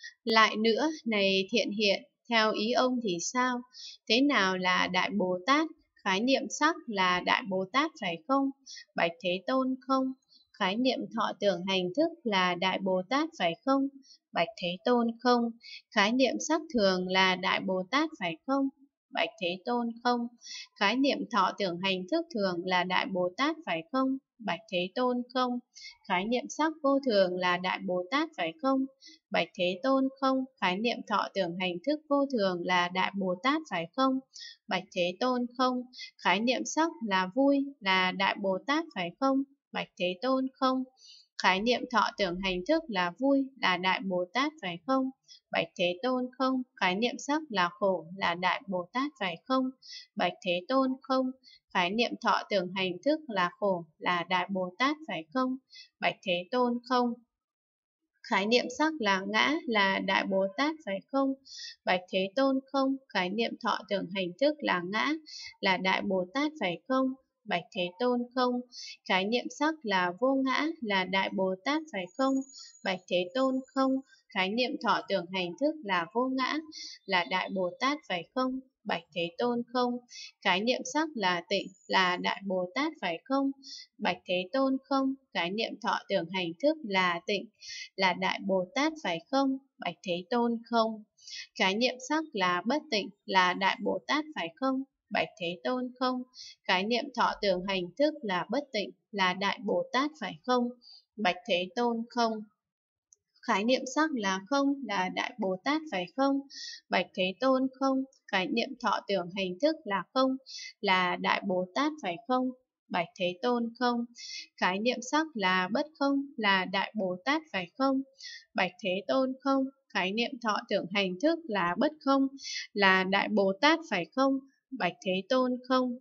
Lại nữa, này thiện hiện, theo ý ông thì sao? Thế nào là Đại Bồ Tát? Khái niệm sắc là Đại Bồ Tát phải không? Bạch Thế Tôn không. Khái niệm thọ tưởng hành thức là Đại Bồ Tát phải không? Bạch Thế Tôn không. Khái niệm sắc thường là Đại Bồ Tát phải không? Bạch Thế Tôn không. Khái niệm thọ tưởng hành thức thường là Đại Bồ Tát phải không? Bạch Thế Tôn không. Khái niệm sắc vô thường là Đại Bồ Tát phải không? Bạch Thế Tôn không. Khái niệm thọ tưởng hành thức vô thường là Đại Bồ Tát phải không? Bạch Thế Tôn không. Khái niệm sắc là vui là Đại Bồ Tát phải không? Bạch Thế Tôn không. Khái niệm thọ tưởng hành thức là vui là Đại Bồ Tát phải không? Bạch Thế Tôn không. Khái niệm sắc là khổ là Đại Bồ Tát phải không? Bạch Thế Tôn không. Khái niệm thọ tưởng hành thức là khổ là Đại Bồ Tát phải không? Bạch Thế Tôn không. Khái niệm sắc là ngã là Đại Bồ Tát phải không? Bạch Thế Tôn không. Khái niệm thọ tưởng hành thức là ngã là Đại Bồ Tát phải không? Bạch Thế Tôn không. Khái niệm sắc là vô ngã là Đại Bồ Tát phải không? Bạch Thế Tôn không. Khái niệm thọ tưởng hành thức là vô ngã là Đại Bồ Tát phải không? Bạch Thế Tôn không. Khái niệm sắc là tịnh là Đại Bồ Tát phải không? Bạch Thế Tôn không. Khái niệm thọ tưởng hành thức là tịnh là Đại Bồ Tát phải không? Bạch Thế Tôn không. Khái niệm sắc là bất tịnh là Đại Bồ Tát phải không? Bạch Thế Tôn không. Khái niệm thọ tưởng hành thức là bất tịnh là Đại Bồ Tát phải không? Bạch Thế Tôn không. Khái niệm sắc là không là Đại Bồ Tát phải không? Bạch Thế Tôn không. Khái niệm thọ tưởng hành thức là không là Đại Bồ Tát phải không? Bạch Thế Tôn không. Khái niệm sắc là bất không là Đại Bồ Tát phải không? Bạch Thế Tôn không. Khái niệm thọ tưởng hành thức là bất không là Đại Bồ Tát phải không? Bạch Thế Tôn không.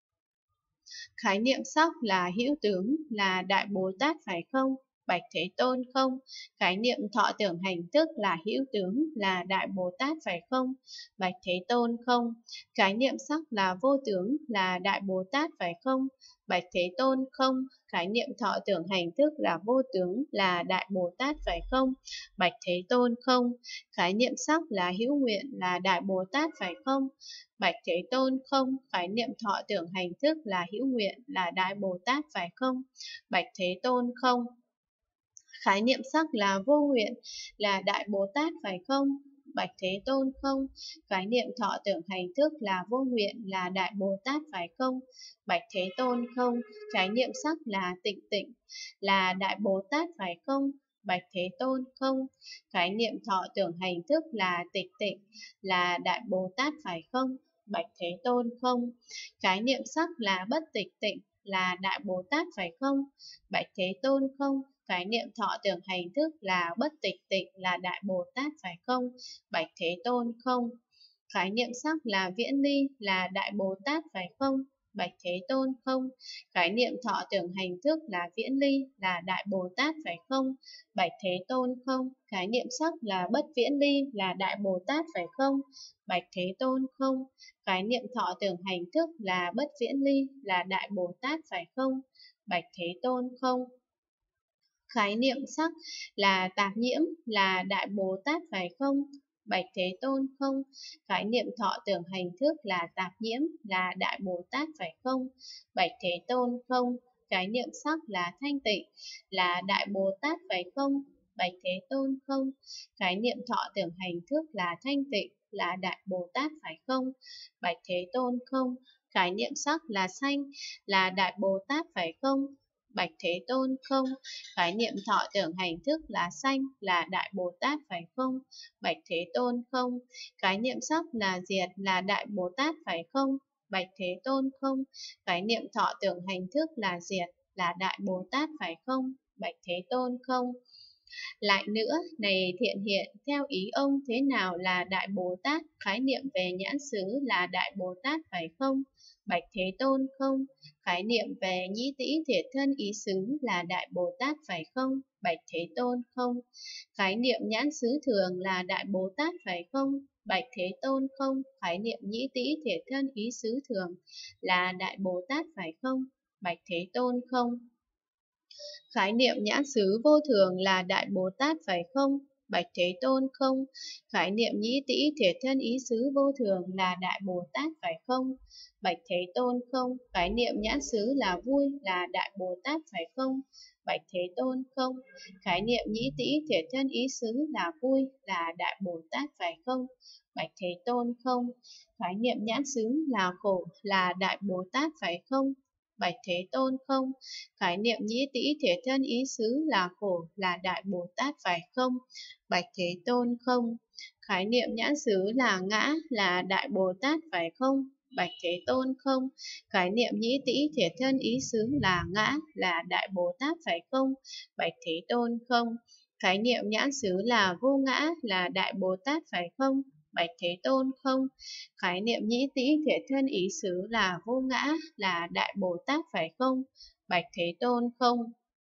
Khái niệm sắc là hữu tướng là Đại Bồ Tát phải không? Bạch Thế Tôn không. Khái niệm thọ tưởng hành thức là hữu tướng là Đại Bồ Tát phải không? Bạch Thế Tôn không. Khái niệm sắc là vô tướng là Đại Bồ Tát phải không? Bạch Thế Tôn không. Khái niệm thọ tưởng hành thức là vô tướng là Đại Bồ Tát phải không? Bạch Thế Tôn không. Khái niệm sắc là hữu nguyện là Đại Bồ Tát phải không? Bạch Thế Tôn không. Khái niệm thọ tưởng hành thức là hữu nguyện là Đại Bồ Tát phải không? Bạch Thế Tôn không. Khái niệm sắc là vô nguyện là Đại Bồ Tát phải không? Bạch Thế Tôn không. Khái niệm thọ tưởng hành thức là vô nguyện là Đại Bồ Tát phải không? Bạch Thế Tôn không. Khái niệm sắc là tịnh tịnh là Đại Bồ Tát phải không? Bạch Thế Tôn không. Khái niệm thọ tưởng hành thức là tịch tịnh là Đại Bồ Tát phải không? Bạch Thế Tôn không. Khái niệm sắc là bất tịch tịnh là Đại Bồ Tát phải không? Bạch Thế Tôn không. Khái niệm thọ tưởng hành thức là bất tịch tịnh là Đại Bồ Tát phải không? Bạch Thế Tôn không. Khái niệm sắc là viễn ly là Đại Bồ Tát phải không? Bạch Thế Tôn không. Khái niệm thọ tưởng hành thức là viễn ly là Đại Bồ Tát phải không? Bạch Thế Tôn không. Khái niệm sắc là bất viễn ly là Đại Bồ Tát phải không? Bạch Thế Tôn không. Khái niệm thọ tưởng hành thức là bất viễn ly là Đại Bồ Tát phải không? Bạch Thế Tôn không. Khái niệm sắc là tạp nhiễm là Đại Bồ Tát phải không? Bạch Thế Tôn không. Khái niệm thọ tưởng hành thức là tạp nhiễm là Đại Bồ Tát phải không? Bạch Thế Tôn không. Khái niệm sắc là thanh tịnh là Đại Bồ Tát phải không? Bạch Thế Tôn không. Khái niệm thọ tưởng hành thức là thanh tịnh là Đại Bồ Tát phải không? Bạch Thế Tôn không. Khái niệm sắc là xanh là Đại Bồ Tát phải không? Bạch Thế Tôn không. Khái niệm thọ tưởng hành thức là xanh là Đại Bồ Tát phải không? Bạch Thế Tôn không. Khái niệm sắc là diệt là Đại Bồ Tát phải không? Bạch Thế Tôn không. Khái niệm thọ tưởng hành thức là diệt là Đại Bồ Tát phải không? Bạch Thế Tôn không. Lại nữa, này thiện hiện, theo ý ông thế nào là Đại Bồ Tát? Khái niệm về nhãn xứ là Đại Bồ Tát phải không? Bạch Thế Tôn không. Khái niệm về nhĩ tĩ thiệt thân ý xứ là Đại Bồ Tát phải không? Bạch Thế Tôn không. Khái niệm nhãn xứ thường là Đại Bồ Tát phải không? Bạch Thế Tôn không. Khái niệm nhĩ tĩ thiệt thân ý xứ thường là Đại Bồ Tát phải không? Bạch Thế Tôn không. Khái niệm nhãn xứ vô thường là Đại Bồ Tát phải không? Bạch Thế Tôn không. Khái niệm nhĩ tĩ thiệt thân ý xứ vô thường là Đại Bồ Tát phải không? Bạch Thế Tôn không. Khái niệm nhãn xứ là vui là Đại Bồ Tát phải không? Bạch Thế Tôn không. Khái niệm nhĩ tĩ thiệt thân ý xứ là vui là Đại Bồ Tát phải không? Bạch Thế Tôn không. Khái niệm nhãn xứ là khổ là Đại Bồ Tát phải không? Bạch Thế Tôn không. Khái niệm nhĩ tĩ thiệt thân ý xứ là khổ là Đại Bồ Tát phải không? Bạch Thế Tôn không. Khái niệm nhãn xứ là ngã là Đại Bồ Tát phải không? Bạch Thế Tôn không. Khái niệm nhĩ tĩ thiệt thân ý xứ là ngã là Đại Bồ Tát phải không? Bạch Thế Tôn không. Khái niệm nhãn xứ là vô ngã là Đại Bồ Tát phải không? Bạch Thế Tôn không. Khái niệm nhĩ tĩ thiệt thân ý xứ là vô ngã là Đại Bồ Tát phải không? Bạch Thế Tôn không.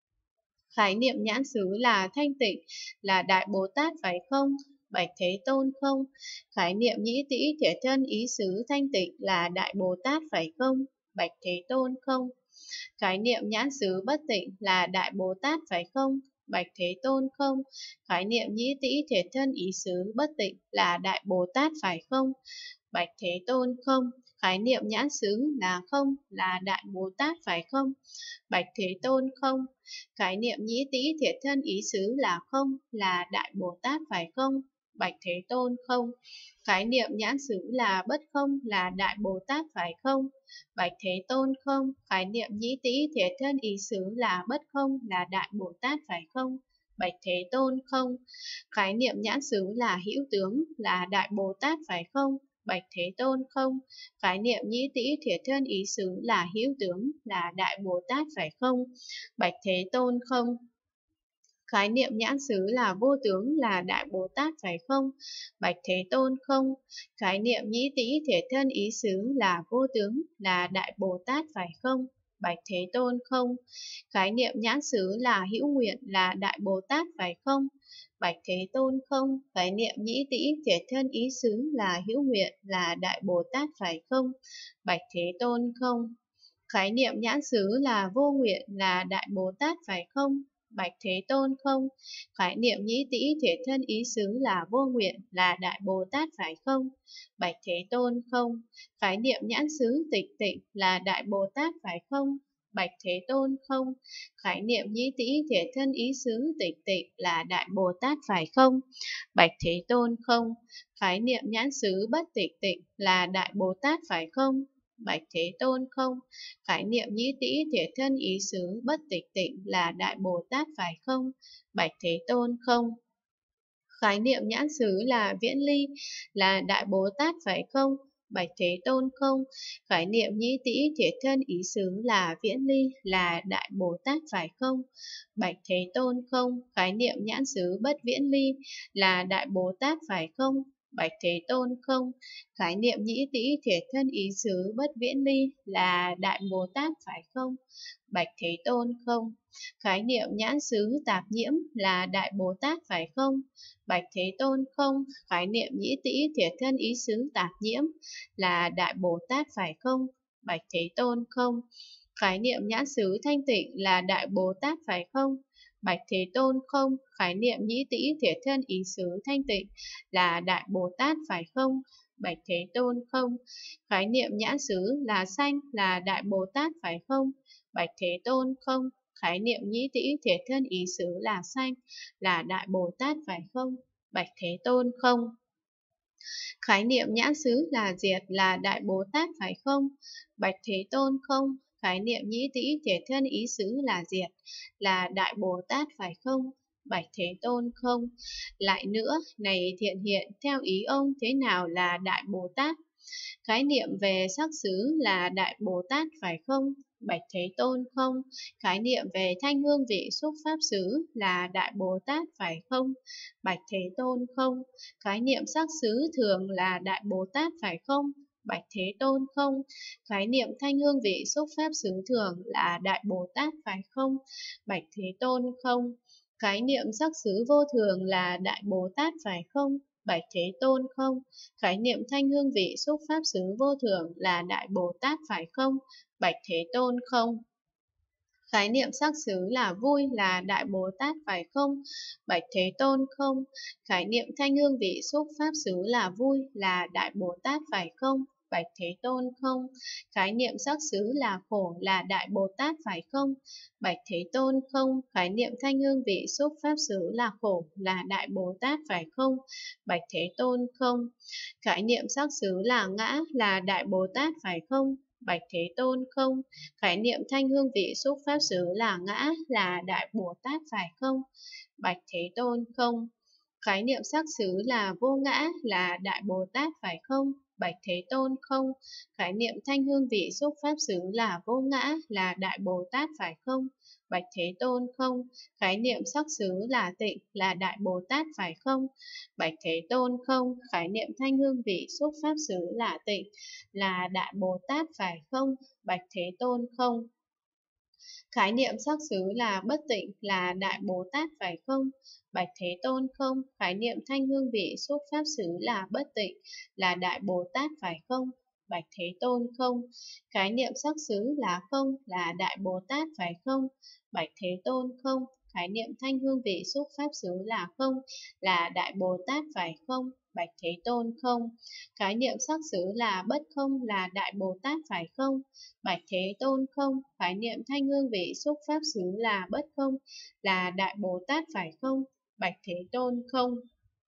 Khái niệm nhãn xứ là thanh tịnh là Đại Bồ Tát phải không? Bạch Thế Tôn không. Khái niệm nhĩ tĩ thiệt thân ý xứ thanh tịnh là Đại Bồ Tát phải không? Bạch Thế Tôn không. Khái niệm nhãn xứ bất tịnh là Đại Bồ Tát phải không? Bạch Thế Tôn không. Khái niệm nhĩ tĩ thiệt thân ý xứ bất tịnh là Đại Bồ Tát phải không? Bạch Thế Tôn không. Khái niệm nhãn xứ là không là Đại Bồ Tát phải không? Bạch Thế Tôn không. Khái niệm nhĩ tĩ thiệt thân ý xứ là không là Đại Bồ Tát phải không? Bạch Thế Tôn không. Khái niệm nhãn xứ là bất không là Đại Bồ Tát phải không? Bạch Thế Tôn không. Khái niệm nhĩ tĩ thiệt thân ý xứ là bất không là Đại Bồ Tát phải không? Bạch Thế Tôn không. Khái niệm nhãn xứ là hữu tướng là Đại Bồ Tát phải không? Bạch Thế Tôn không. Khái niệm nhĩ tĩ thiệt thân ý xứ là hữu tướng là Đại Bồ Tát phải không? Bạch Thế Tôn không. Khái niệm nhãn xứ là vô tướng là Đại Bồ Tát phải không? Bạch Thế Tôn không. Khái niệm nhĩ tĩ thiệt thân ý xứ là vô tướng là Đại Bồ Tát phải không? Bạch Thế Tôn không. Khái niệm nhãn xứ là hữu nguyện là Đại Bồ Tát phải không? Bạch Thế Tôn không. Khái niệm nhĩ tĩ thiệt thân ý xứ là hữu nguyện là Đại Bồ Tát phải không? Bạch Thế Tôn không. Khái niệm nhãn xứ là vô nguyện là Đại Bồ Tát phải không? Bạch Thế Tôn không. Khái niệm nhĩ tĩ thiệt thân ý xứ là vô nguyện là Đại Bồ Tát phải không? Bạch Thế Tôn không. Khái niệm nhãn xứ tịch tịnh là Đại Bồ Tát phải không? Bạch Thế Tôn không. Khái niệm nhĩ tĩ thiệt thân ý xứ tịch tịnh là Đại Bồ Tát phải không? Bạch Thế Tôn không. Khái niệm nhãn xứ bất tịch tịnh là Đại Bồ Tát phải không? Bạch Thế Tôn không. Khái niệm nhĩ tĩ thiệt thân ý xứ bất tịch tịnh là Đại Bồ Tát phải không? Bạch Thế Tôn không. Khái niệm nhãn xứ là viễn ly là Đại Bồ Tát phải không? Bạch Thế Tôn không. Khái niệm nhĩ tĩ thiệt thân ý xứ là viễn ly là Đại Bồ Tát phải không? Bạch Thế Tôn không. Khái niệm nhãn xứ bất viễn ly là Đại Bồ Tát phải không? Bạch Thế Tôn không. Khái niệm nhĩ tĩ thiệt thân ý xứ bất viễn ly là Đại Bồ Tát phải không? Bạch Thế Tôn không. Khái niệm nhãn xứ tạp nhiễm là Đại Bồ Tát phải không? Bạch Thế Tôn không. Khái niệm nhĩ tĩ thiệt thân ý xứ tạp nhiễm là Đại Bồ Tát phải không? Bạch Thế Tôn không. Khái niệm nhãn xứ thanh tịnh là Đại Bồ Tát phải không? Bạch Thế Tôn không. Khái niệm nhĩ tĩ thiệt thân ý xứ thanh tịnh là Đại Bồ Tát phải không? Bạch Thế Tôn không. Khái niệm nhãn xứ là xanh là Đại Bồ Tát phải không? Bạch Thế Tôn không. Khái niệm nhĩ tĩ thiệt thân ý xứ là xanh là Đại Bồ Tát phải không? Bạch Thế Tôn không. Khái niệm nhãn xứ là diệt là Đại Bồ Tát phải không? Bạch Thế Tôn không. Khái niệm nhĩ tĩ thiệt thân ý xứ là diệt là Đại Bồ Tát phải không? Bạch Thế Tôn không. Lại nữa, này thiện hiện, theo ý ông thế nào là Đại Bồ Tát? Khái niệm về sắc xứ là Đại Bồ Tát phải không? Bạch Thế Tôn không. Khái niệm về thanh hương vị xúc pháp xứ là Đại Bồ Tát phải không? Bạch Thế Tôn không. Khái niệm sắc xứ thường là Đại Bồ Tát phải không? Bạch Thế Tôn không. Khái niệm thanh hương vị xúc pháp xứ thường là Đại Bồ Tát phải không? Bạch Thế Tôn không. Khái niệm sắc xứ vô thường là Đại Bồ Tát phải không? Bạch Thế Tôn không. Khái niệm thanh hương vị xúc pháp xứ vô thường là Đại Bồ Tát phải không? Bạch Thế Tôn không. Khái niệm sắc xứ là vui là Đại Bồ Tát phải không? Bạch Thế Tôn không. Khái niệm thanh hương vị xúc pháp xứ là vui là Đại Bồ Tát phải không? Bạch Thế Tôn không. Khái niệm sắc xứ là khổ là Đại Bồ Tát phải không? Bạch Thế Tôn không. Khái niệm thanh hương vị xúc pháp xứ là khổ là Đại Bồ Tát phải không? Bạch Thế Tôn không. Khái niệm sắc xứ là ngã là Đại Bồ Tát phải không? Bạch Thế Tôn không. Khái niệm thanh hương vị xúc pháp xứ là ngã là Đại Bồ Tát phải không? Bạch Thế Tôn không. Khái niệm sắc xứ là vô ngã là Đại Bồ Tát phải không? Bạch Thế Tôn không. Khái niệm thanh hương vị xúc pháp xứ là vô ngã là Đại Bồ Tát phải không? Bạch Thế Tôn không. Khái niệm sắc xứ là tịnh là Đại Bồ Tát phải không? Bạch Thế Tôn không. Khái niệm thanh hương vị xúc pháp xứ là tịnh là Đại Bồ Tát phải không? Bạch Thế Tôn không. Khái niệm sắc xứ là bất tịnh là Đại Bồ Tát phải không? Bạch Thế Tôn không. Khái niệm thanh hương vị xúc pháp xứ là bất tịnh là Đại Bồ Tát phải không? Bạch Thế Tôn không. Khái niệm sắc xứ là không là Đại Bồ Tát phải không? Bạch Thế Tôn không. Khái niệm thanh hương vị xúc pháp xứ là không là Đại Bồ Tát phải không? Bạch Thế Tôn không. Khái niệm sắc xứ là bất không là Đại Bồ Tát phải không? Bạch Thế Tôn không. Khái niệm thanh hương vị xúc pháp xứ là bất không là Đại Bồ Tát phải không? Bạch Thế Tôn không.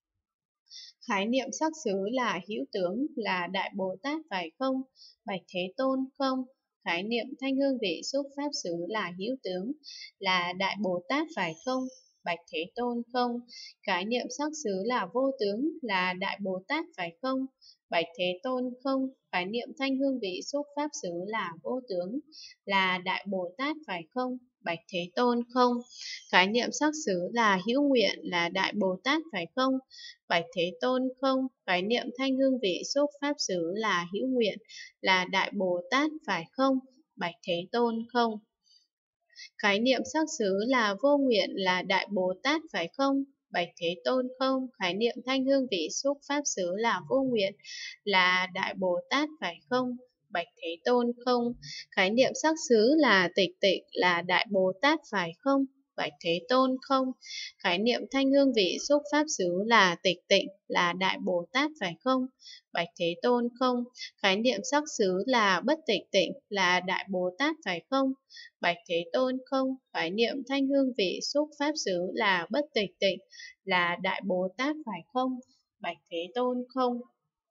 Khái niệm sắc xứ là hữu tướng là Đại Bồ Tát phải không? Bạch Thế Tôn không. Khái niệm thanh hương vị xúc pháp xứ là hữu tướng là Đại Bồ Tát phải không? Bạch Thế Tôn không. Khái niệm sắc xứ là vô tướng là Đại Bồ Tát phải không? Bạch Thế Tôn không. Khái niệm thanh hương vị xúc pháp xứ là vô tướng là Đại Bồ Tát phải không? Bạch Thế Tôn không. Khái niệm sắc xứ là hữu nguyện là Đại Bồ Tát phải không? Bạch Thế Tôn không. Khái niệm thanh hương vị xúc pháp xứ là hữu nguyện là Đại Bồ Tát phải không? Bạch Thế Tôn không. Khái niệm sắc xứ là vô nguyện là Đại Bồ Tát phải không? Bạch Thế Tôn không. Khái niệm thanh hương vị xúc pháp xứ là vô nguyện là Đại Bồ Tát phải không? Bạch Thế Tôn không. Khái niệm sắc xứ là tịch tịnh là Đại Bồ Tát phải không? Bạch Thế Tôn không. Khái niệm thanh hương vị xúc pháp xứ là tịch tịnh là Đại Bồ Tát phải không? Bạch Thế Tôn không. Khái niệm sắc xứ là bất tịch tịnh là Đại Bồ Tát phải không? Bạch Thế Tôn không. Khái niệm thanh hương vị xúc pháp xứ là bất tịch tịnh là Đại Bồ Tát phải không? Bạch Thế Tôn không.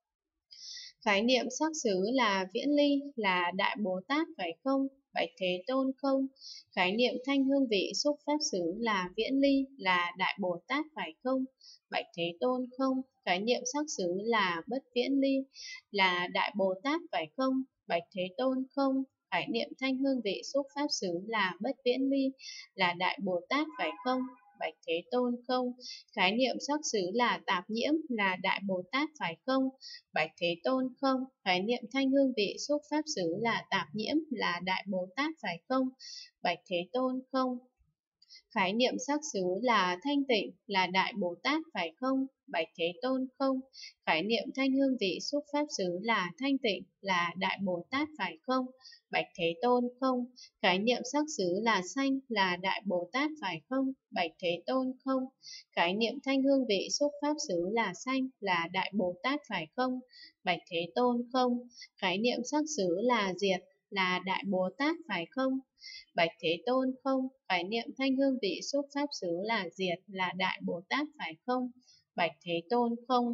Khái niệm sắc xứ là viễn ly là Đại Bồ Tát phải không? Bạch Thế Tôn không. Khái niệm thanh hương vị xúc pháp xứ là viễn ly là Đại Bồ Tát phải không? Bạch Thế Tôn không. Khái niệm sắc xứ là bất viễn ly là Đại Bồ Tát phải không? Bạch Thế Tôn không. Khái niệm thanh hương vị xúc pháp xứ là bất viễn ly là Đại Bồ Tát phải không? Bạch Thế Tôn không. Khái niệm sắc xứ là tạp nhiễm là Đại Bồ Tát phải không? Bạch Thế Tôn không. Khái niệm thanh hương vị xúc pháp xứ là tạp nhiễm là Đại Bồ Tát phải không? Bạch Thế Tôn không. Khái niệm sắc xứ là thanh tịnh là Đại Bồ Tát phải không? Bạch Thế Tôn không. Khái niệm thanh hương vị xúc pháp xứ là thanh tịnh là Đại Bồ Tát phải không? Bạch Thế Tôn không. Khái niệm sắc xứ là xanh là Đại Bồ Tát phải không? Bạch Thế Tôn không. Khái niệm thanh hương vị xúc pháp xứ là xanh là Đại Bồ Tát phải không? Bạch Thế Tôn không. Khái niệm sắc xứ là diệt là Đại Bồ Tát phải không? Bạch Thế Tôn không. Khái niệm thanh hương vị xúc pháp xứ là diệt là Đại Bồ Tát phải không? Bạch Thế Tôn không.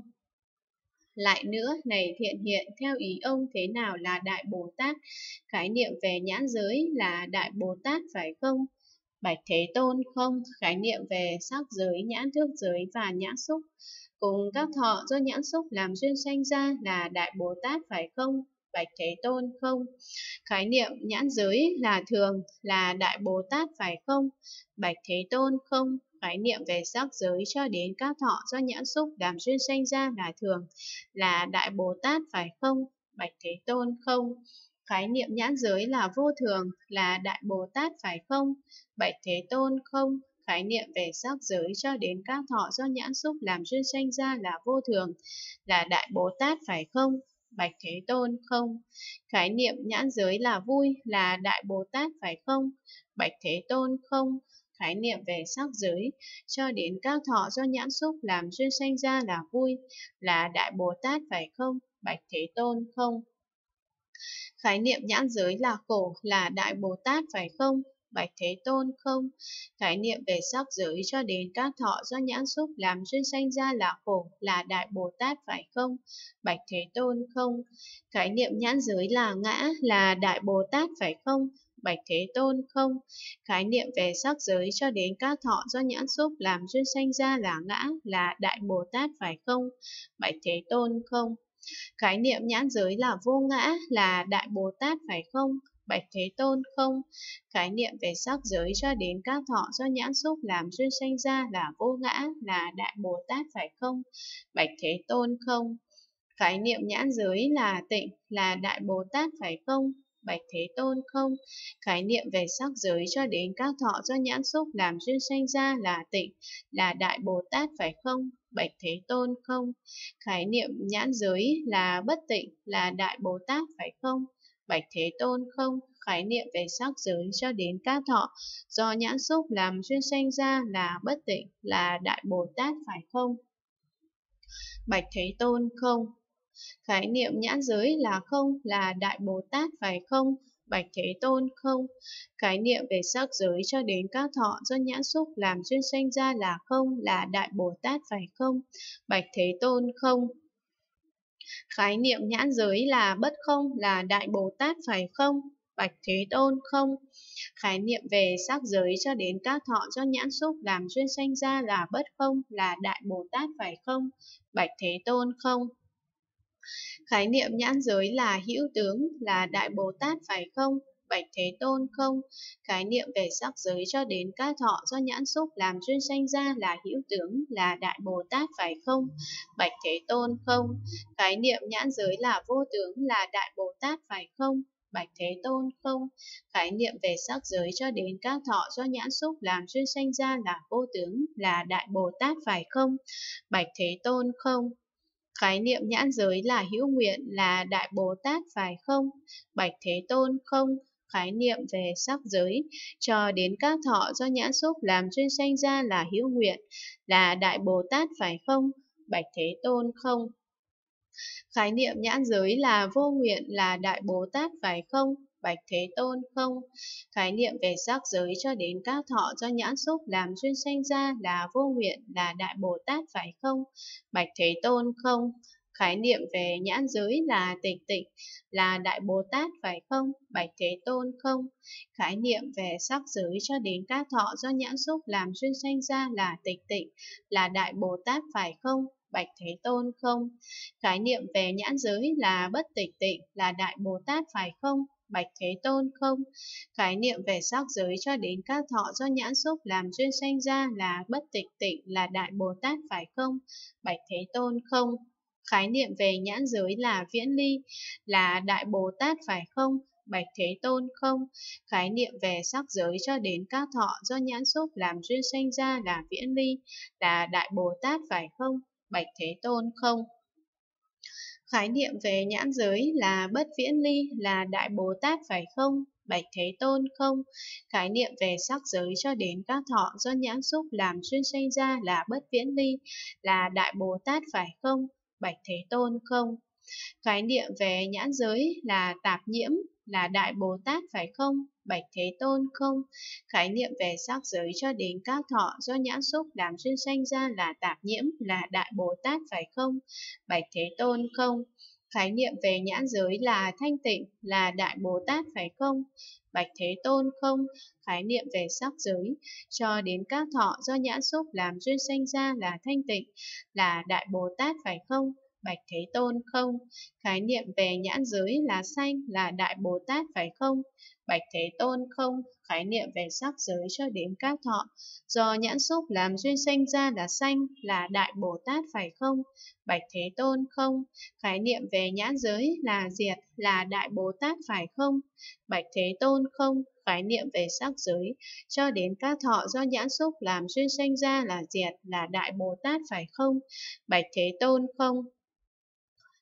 Lại nữa, này thiện hiện, theo ý ông thế nào là Đại Bồ Tát? Khái niệm về nhãn giới là Đại Bồ Tát phải không? Bạch Thế Tôn không. Khái niệm về sắc giới, nhãn thức giới và nhãn xúc cùng các thọ do nhãn xúc làm duyên sanh ra là Đại Bồ Tát phải không? Bạch Thế Tôn không. Khái niệm nhãn giới là thường là Đại Bồ Tát phải không? Bạch Thế Tôn không. Khái niệm về sắc giới cho đến các thọ do nhãn xúc làm duyên sanh ra là thường là Đại Bồ Tát phải không? Bạch Thế Tôn không. Khái niệm nhãn giới là vô thường là Đại Bồ Tát phải không? Bạch Thế Tôn không. Khái niệm về sắc giới cho đến các thọ do nhãn xúc làm duyên sanh ra là vô thường là Đại Bồ Tát phải không? Bạch Thế Tôn không. Khái niệm nhãn giới là vui là Đại Bồ Tát phải không? Bạch Thế Tôn không. Khái niệm về sắc giới cho đến các thọ do nhãn xúc làm duyên sanh ra là vui là Đại Bồ Tát phải không? Bạch Thế Tôn không. Khái niệm nhãn giới là khổ là Đại Bồ Tát phải không? Bạch Thế Tôn không. Khái niệm về sắc giới cho đến các thọ do nhãn xúc làm duyên sanh ra là khổ là Đại Bồ Tát phải không? Bạch Thế Tôn không. Khái niệm nhãn giới là ngã là Đại Bồ Tát phải không? Bạch Thế Tôn không. Khái niệm về sắc giới cho đến các thọ do nhãn xúc làm duyên sanh ra là ngã là Đại Bồ Tát phải không? Bạch Thế Tôn không. Khái niệm nhãn giới là vô ngã là Đại Bồ Tát phải không? Bạch Thế Tôn không. Khái niệm về sắc giới cho đến các thọ do nhãn xúc làm duyên sanh ra là vô ngã là Đại Bồ Tát phải không? Bạch Thế Tôn không. Khái niệm nhãn giới là tịnh là Đại Bồ Tát phải không? Bạch Thế Tôn không. Khái niệm về sắc giới cho đến các thọ do nhãn xúc làm duyên sanh ra là tịnh là Đại Bồ Tát phải không? Bạch Thế Tôn không. Khái niệm nhãn giới là bất tịnh là Đại Bồ Tát phải không? Bạch Thế Tôn không. Khái niệm về sắc giới cho đến các thọ do nhãn xúc làm duyên sanh ra là bất tịnh là Đại Bồ Tát phải không? Bạch Thế Tôn không. Khái niệm nhãn giới là không là Đại Bồ Tát phải không? Bạch Thế Tôn không. Khái niệm về sắc giới cho đến các thọ do nhãn xúc làm duyên sanh ra là không là Đại Bồ Tát phải không? Bạch Thế Tôn không. Khái niệm nhãn giới là bất không là Đại Bồ Tát phải không? Bạch Thế Tôn không. Khái niệm về sắc giới cho đến các thọ do nhãn xúc làm duyên sanh ra là bất không là Đại Bồ Tát phải không? Bạch Thế Tôn không. Khái niệm nhãn giới là hữu tướng là Đại Bồ Tát phải không? Bạch Thế Tôn không. Khái niệm về sắc giới cho đến các thọ do nhãn xúc làm duyên sanh ra là hữu tướng là Đại Bồ Tát phải không? Bạch Thế Tôn không. Khái niệm nhãn giới là vô tướng là Đại Bồ Tát phải không? Bạch Thế Tôn không. Khái niệm về sắc giới cho đến các thọ do nhãn xúc làm duyên sanh ra là vô tướng là Đại Bồ Tát phải không? Bạch Thế Tôn không. Khái niệm nhãn giới là hữu nguyện là Đại Bồ Tát phải không? Bạch Thế Tôn không. Khái niệm về sắc giới cho đến các thọ do nhãn xúc làm duyên sanh ra là hữu nguyện là Đại Bồ Tát phải không? Bạch Thế Tôn không. Khái niệm nhãn giới là vô nguyện là Đại Bồ Tát phải không? Bạch Thế Tôn không. Khái niệm về sắc giới cho đến các thọ do nhãn xúc làm duyên sanh ra là vô nguyện là Đại Bồ Tát phải không? Bạch Thế Tôn không. Khái niệm về nhãn giới là tịch tịnh là Đại Bồ Tát phải không? Bạch Thế Tôn không. Khái niệm về sắc giới cho đến các thọ do nhãn xúc làm duyên sanh ra là tịch tịnh là Đại Bồ Tát phải không? Bạch Thế Tôn không. Khái niệm về nhãn giới là bất tịch tịnh là Đại Bồ Tát phải không? Bạch Thế Tôn không. Khái niệm về sắc giới cho đến các thọ do nhãn xúc làm duyên sanh ra là bất tịch tịnh là Đại Bồ Tát phải không? Bạch Thế Tôn không. Khái niệm về nhãn giới là viễn ly là Đại Bồ Tát phải không? Bạch Thế Tôn không. Khái niệm về sắc giới cho đến các thọ do nhãn xúc làm duyên sanh ra là viễn ly là Đại Bồ Tát phải không? Bạch Thế Tôn không. Khái niệm về nhãn giới là bất viễn ly là Đại Bồ Tát phải không? Bạch Thế Tôn không. Khái niệm về sắc giới cho đến các thọ do nhãn xúc làm duyên sanh ra là bất viễn ly là Đại Bồ Tát phải không? Bạch Thế Tôn không. Khái niệm về nhãn giới là tạp nhiễm là Đại Bồ Tát phải không? Bạch Thế Tôn không. Khái niệm về sắc giới cho đến các thọ do nhãn xúc làm duyên sanh ra là tạp nhiễm là Đại Bồ Tát phải không? Bạch Thế Tôn không. Khái niệm về nhãn giới là thanh tịnh là Đại Bồ Tát phải không? Bạch Thế Tôn không. Khái niệm về sắc giới cho đến các thọ do nhãn xúc làm duyên sanh ra là thanh tịnh là Đại Bồ Tát phải không? Bạch Thế Tôn không. Khái niệm về nhãn giới là xanh là Đại Bồ Tát phải không? Bạch Thế Tôn không. Khái niệm về sắc giới cho đến các thọ do nhãn xúc làm duyên sanh ra là xanh là Đại Bồ Tát phải không? Bạch Thế Tôn không. Khái niệm về nhãn giới là diệt là Đại Bồ Tát phải không? Bạch Thế Tôn không. Khái niệm về sắc giới cho đến các thọ do nhãn xúc làm duyên sanh ra là diệt là Đại Bồ Tát phải không? Bạch Thế Tôn không.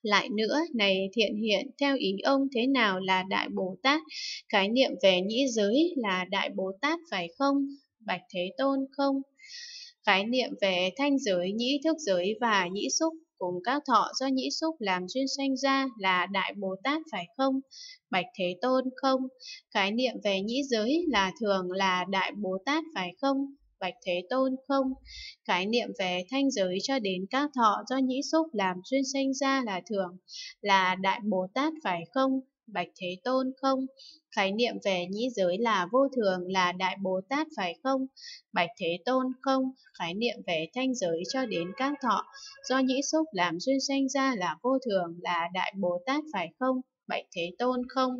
Lại nữa, này thiện hiện, theo ý ông thế nào là Đại Bồ Tát? Khái niệm về nhĩ giới là Đại Bồ Tát phải không? Bạch Thế Tôn không. Khái niệm về thanh giới, nhĩ thức giới và nhĩ xúc cùng các thọ do nhĩ xúc làm duyên sanh ra là Đại Bồ Tát phải không? Bạch Thế Tôn không. Khái niệm về nhĩ giới là thường là Đại Bồ Tát phải không? Bạch Thế Tôn không. Khái niệm về thanh giới cho đến các thọ do nhĩ xúc làm duyên sanh ra là thường là Đại Bồ Tát phải không? Bạch Thế Tôn không. Khái niệm về nhĩ giới là vô thường là Đại Bồ Tát phải không? Bạch Thế Tôn không. Khái niệm về thanh giới cho đến các thọ do nhĩ xúc làm duyên sanh ra là vô thường là Đại Bồ Tát phải không? Bạch Thế Tôn không.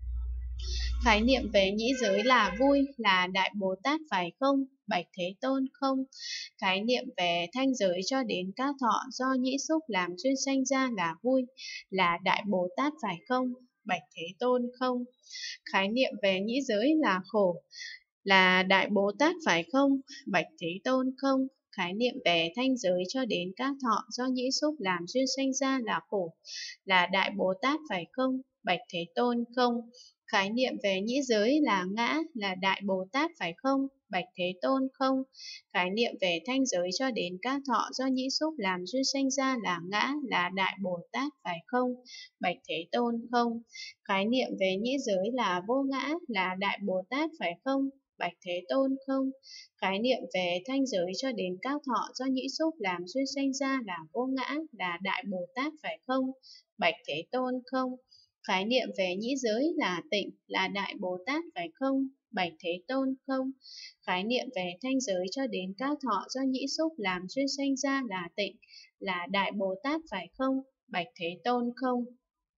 Khái niệm về nhĩ giới là vui là Đại Bồ Tát phải không? Bạch Thế Tôn không. Khái niệm về thanh giới cho đến các thọ do nhĩ xúc làm duyên sanh ra là vui là Đại Bồ Tát phải không? Bạch Thế Tôn không. Khái niệm về nhĩ giới là khổ là Đại Bồ Tát phải không? Bạch Thế Tôn không. Khái niệm về thanh giới cho đến các thọ do nhĩ xúc làm duyên sanh ra là khổ là Đại Bồ Tát phải không? Bạch Thế Tôn không. Khái niệm về nhĩ giới là ngã là Đại Bồ Tát phải không? Bạch Thế Tôn không. Khái niệm về thanh giới cho đến các thọ do nhĩ xúc làm duyên sanh ra là ngã là Đại Bồ Tát phải không? Bạch Thế Tôn không. Khái niệm về nhĩ giới là vô ngã là Đại Bồ Tát phải không? Bạch Thế Tôn không. Khái niệm về thanh giới cho đến các thọ do nhĩ xúc làm duyên sanh ra là vô ngã là Đại Bồ Tát phải không? Bạch Thế Tôn không. Khái niệm về nhĩ giới là tịnh là Đại Bồ Tát phải không? Bạch Thế Tôn không. Khái niệm về thanh giới cho đến các thọ do nhĩ xúc làm duyên sanh ra là tịnh là Đại Bồ Tát phải không? Bạch Thế Tôn không.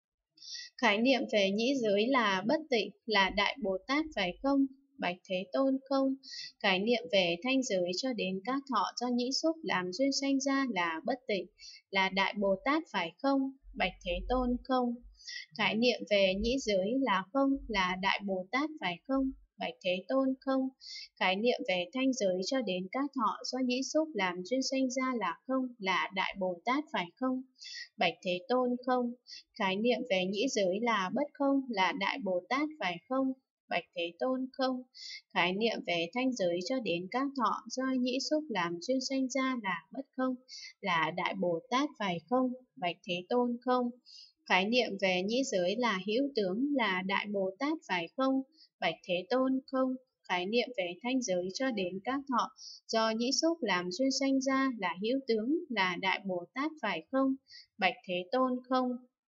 Khái niệm về nhĩ giới là bất tịnh là Đại Bồ Tát phải không? Bạch Thế Tôn không. Khái niệm về thanh giới cho đến các thọ do nhĩ xúc làm duyên sanh ra là bất tịnh là Đại Bồ Tát phải không? Bạch Thế Tôn không. Khái niệm về nhĩ giới là không là Đại Bồ Tát phải không? Bạch Thế Tôn không. Khái niệm về thanh giới cho đến các thọ do nhĩ xúc làm duyên sanh ra là không là Đại Bồ Tát phải không? Bạch Thế Tôn không. Khái niệm về nhĩ giới là bất không là Đại Bồ Tát phải không? Bạch Thế Tôn không. Khái niệm về thanh giới cho đến các thọ do nhĩ xúc làm duyên sanh ra là bất không là Đại Bồ Tát phải không? Bạch Thế Tôn không. Khái niệm về nhĩ giới là hữu tướng là Đại Bồ Tát phải không? Bạch Thế Tôn không. Khái niệm về thanh giới cho đến các thọ do nhĩ xúc làm duyên sanh ra là hữu tướng là Đại Bồ Tát phải không? Bạch Thế Tôn không.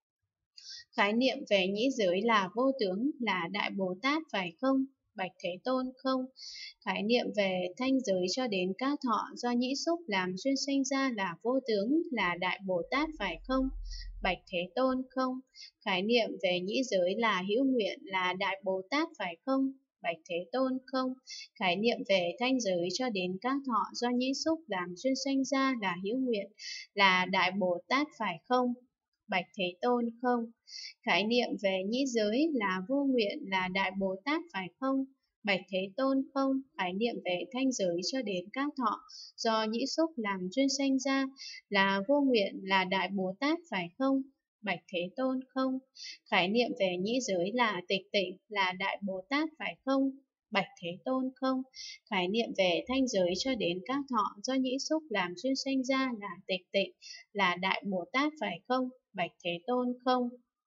Khái niệm về nhĩ giới là vô tướng là Đại Bồ Tát phải không? Bạch Thế Tôn không. Khái niệm về thanh giới cho đến các thọ do nhĩ xúc làm duyên sanh ra là vô tướng là Đại Bồ Tát phải không? Bạch Thế Tôn không. Khái niệm về nhĩ giới là hữu nguyện là Đại Bồ Tát phải không? Bạch Thế Tôn không. Khái niệm về thanh giới cho đến các thọ do nhĩ xúc làm duyên sanh ra là hữu nguyện là Đại Bồ Tát phải không? Bạch Thế Tôn không. Khái niệm về nhĩ giới là vô nguyện là Đại Bồ Tát phải không? Bạch Thế Tôn không. Khái niệm về thanh giới cho đến các thọ do nhĩ xúc làm duyên sanh ra là vô nguyện là Đại Bồ Tát phải không? Bạch Thế Tôn không. Khái niệm về nhĩ giới là tịch tịnh là Đại Bồ Tát phải không? Bạch Thế Tôn không. Khái niệm về thanh giới cho đến các thọ do nhĩ xúc làm duyên sanh ra là tịch tịnh là Đại Bồ Tát phải không? Bạch Thế Tôn không.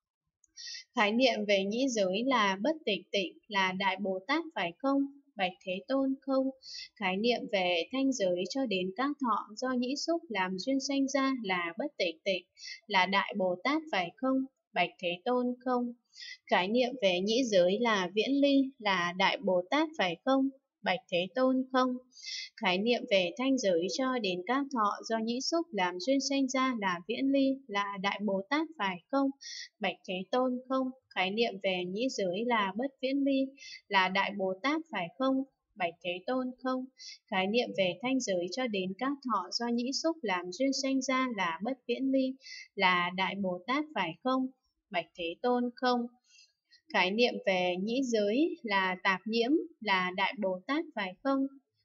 Khái niệm về nhĩ giới là bất tịch tịnh là Đại Bồ Tát phải không? Bạch Thế Tôn không. Khái niệm về thanh giới cho đến các thọ do nhĩ xúc làm duyên sanh ra là bất tịch tịnh là Đại Bồ Tát phải không? Bạch Thế Tôn không. Khái niệm về nhĩ giới là viễn ly là Đại Bồ Tát phải không? Bạch Thế Tôn không. Khái niệm về thanh giới cho đến các thọ do nhĩ xúc làm duyên sanh ra là viễn ly là Đại Bồ Tát phải không? Bạch Thế Tôn không. Khái niệm về nhĩ giới là bất viễn ly là Đại Bồ Tát phải không? Bạch Thế Tôn không. Khái niệm về thanh giới cho đến các thọ do nhĩ xúc làm duyên sanh ra là bất viễn ly là Đại Bồ Tát phải không? Bạch Thế Tôn không. Khái niệm về nhĩ giới là tạp nhiễm là Đại Bồ Tát phải không?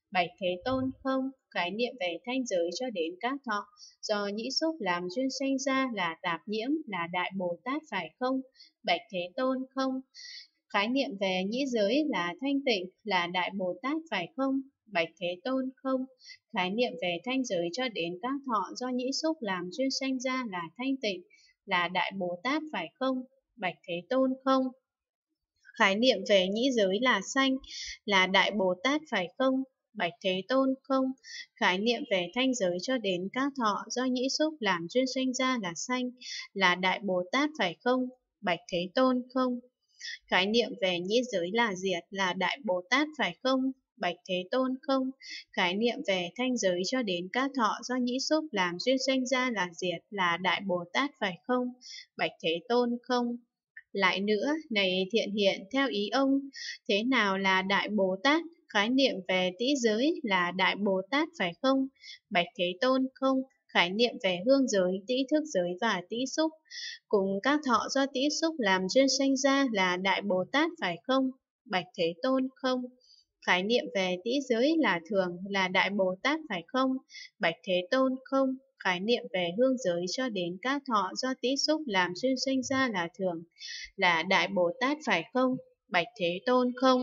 Bạch Thế Tôn không. Khái niệm về thanh giới cho đến các thọ do nhĩ xúc làm duyên sanh ra là tạp nhiễm, là Đại Bồ Tát phải không? Bạch Thế Tôn không. Khái niệm về nhĩ giới là thanh tịnh, là Đại Bồ Tát phải không? Bạch Thế Tôn không. Khái niệm về thanh giới cho đến các thọ do nhĩ xúc làm duyên sanh ra là thanh tịnh, là Đại Bồ Tát phải không? Bạch Thế Tôn không. Khái niệm về nhĩ giới là sanh, là Đại Bồ Tát phải không? Bạch Thế Tôn không. Khái niệm về thanh giới cho đến các thọ do nhĩ xúc làm duyên sanh ra là sanh, là Đại Bồ Tát phải không? Bạch Thế Tôn không. Khái niệm về nhĩ giới là diệt, là Đại Bồ Tát phải không? Bạch Thế Tôn không. Khái niệm về thanh giới cho đến các thọ do nhĩ xúc làm duyên sanh ra là diệt, là Đại Bồ Tát phải không? Bạch Thế Tôn không. Lại nữa, này thiện hiện, theo ý ông, thế nào là Đại Bồ Tát? Khái niệm về tĩ giới là Đại Bồ Tát phải không? Bạch Thế Tôn không. Khái niệm về hương giới, tĩ thức giới và tĩ xúc, cùng các thọ do tĩ xúc làm duyên sanh ra là Đại Bồ Tát phải không? Bạch Thế Tôn không. Khái niệm về tĩ giới là thường, là Đại Bồ Tát phải không? Bạch Thế Tôn không. Khái niệm về hương giới cho đến các thọ do tĩ xúc làm duyên sanh ra là thường, là Đại Bồ Tát phải không? Bạch Thế Tôn không.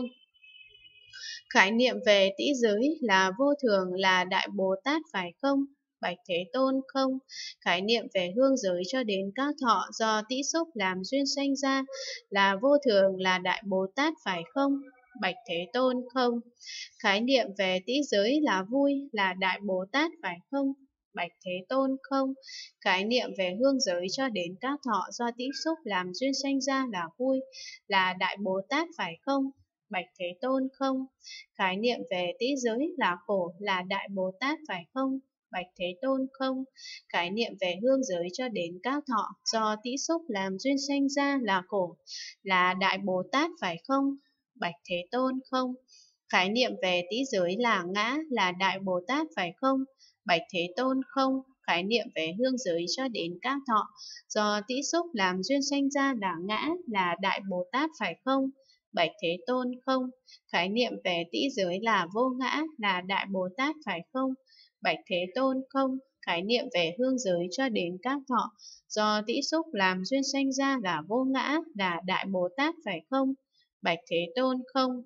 Khái niệm về tĩ giới là vô thường, là Đại Bồ Tát phải không? Bạch Thế Tôn không. Khái niệm về hương giới cho đến các thọ do tĩ xúc làm duyên sanh ra là vô thường, là Đại Bồ Tát phải không? Bạch Thế Tôn không. Khái niệm về tĩ giới là vui, là Đại Bồ Tát phải không? Bạch Thế Tôn không. Khái niệm về hương giới cho đến các thọ do tĩ xúc làm duyên sanh ra là vui, là Đại Bồ Tát phải không? Bạch Thế Tôn không. Khái niệm về tĩ giới là khổ, là Đại Bồ Tát phải không? Bạch Thế Tôn không. Khái niệm về hương giới cho đến các thọ do tĩ xúc làm duyên sanh ra là khổ, là Đại Bồ Tát phải không? Bạch Thế Tôn không. Khái niệm về tĩ giới là ngã, là Đại Bồ Tát phải không? Bạch Thế Tôn không. Khái niệm về hương giới cho đến các thọ do tĩ xúc làm duyên sanh ra là ngã, là Đại Bồ Tát phải không? Bạch Thế Tôn không. Khái niệm về tĩ giới là vô ngã, là Đại Bồ Tát phải không? Bạch Thế Tôn không. Khái niệm về hương giới cho đến các thọ do tĩ xúc làm duyên sanh ra là vô ngã, là Đại Bồ Tát phải không? Bạch Thế Tôn không.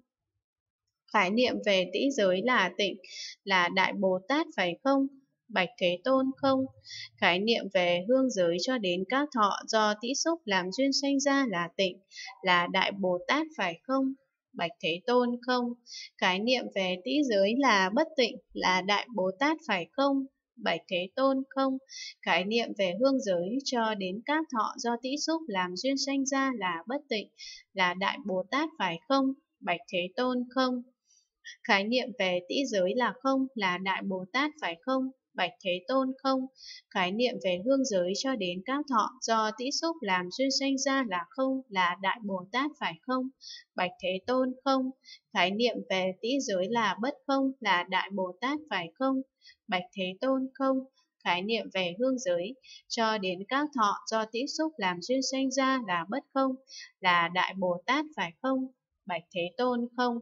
Khái niệm về tĩ giới là tịnh, là Đại Bồ Tát phải không? Bạch Thế Tôn không. Khái niệm về hương giới cho đến các thọ do tĩ xúc làm duyên sanh ra là tịnh, là Đại Bồ Tát phải không? Bạch Thế Tôn không. Khái niệm về tĩ giới là bất tịnh, là Đại Bồ Tát phải không? Bạch Thế Tôn không. Khái niệm về hương giới cho đến các thọ do tĩ xúc làm duyên sanh ra là bất tịnh, là Đại Bồ Tát phải không? Bạch Thế Tôn không. Khái niệm về tĩ giới là không, là Đại Bồ Tát phải không? Bạch Thế Tôn không. Khái niệm về hương giới cho đến các thọ do tĩ xúc làm duyên sanh ra là không, là Đại Bồ Tát phải không? Bạch Thế Tôn không. Khái niệm về tĩ giới là bất không, là Đại Bồ Tát phải không? Bạch Thế Tôn không. Khái niệm về hương giới cho đến các thọ do tĩ xúc làm duyên sanh ra là bất không, là Đại Bồ Tát phải không? Bạch Thế Tôn không.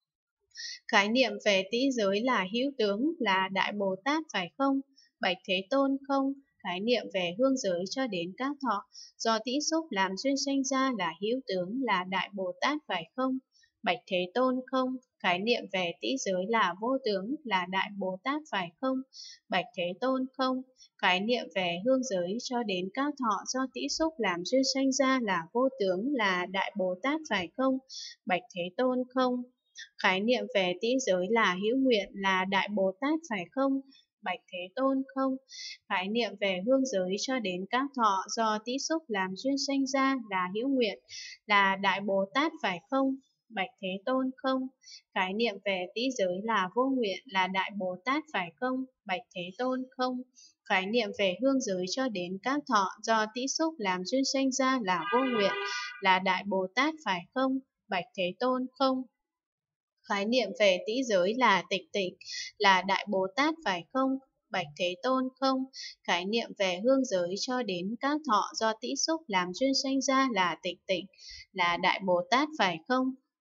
Khái niệm về tĩ giới là hữu tướng, là Đại Bồ Tát phải không? Bạch Thế Tôn không. Khái niệm về hương giới cho đến các thọ do tĩ xúc làm duyên sanh ra là hữu tướng, là Đại Bồ Tát phải không? Bạch Thế Tôn không. Khái niệm về tĩ giới là vô tướng, là Đại Bồ Tát phải không? Bạch Thế Tôn không. Khái niệm về hương giới cho đến các thọ do tĩ xúc làm duyên sanh ra là vô tướng, là Đại Bồ Tát phải không? Bạch Thế Tôn không. Khái niệm về tĩ giới là hữu nguyện, là Đại Bồ Tát phải không? Bạch Thế Tôn không. Khái niệm về hương giới cho đến các thọ do tĩ xúc làm duyên sanh ra là hữu nguyện, là Đại Bồ Tát phải không? Bạch Thế Tôn không. Khái niệm về tĩ giới là vô nguyện, là Đại Bồ Tát phải không? Bạch Thế Tôn không. Khái niệm về hương giới cho đến các thọ do tĩ xúc làm duyên sanh ra là vô nguyện, là Đại Bồ Tát phải không? Bạch Thế Tôn không. Khái niệm về tĩ giới là tịch tịnh, là Đại Bồ Tát phải không? Bạch Thế Tôn không. Khái niệm về hương giới cho đến các thọ do tĩ xúc làm duyên sanh ra là tịch tịnh, là Đại Bồ Tát phải không?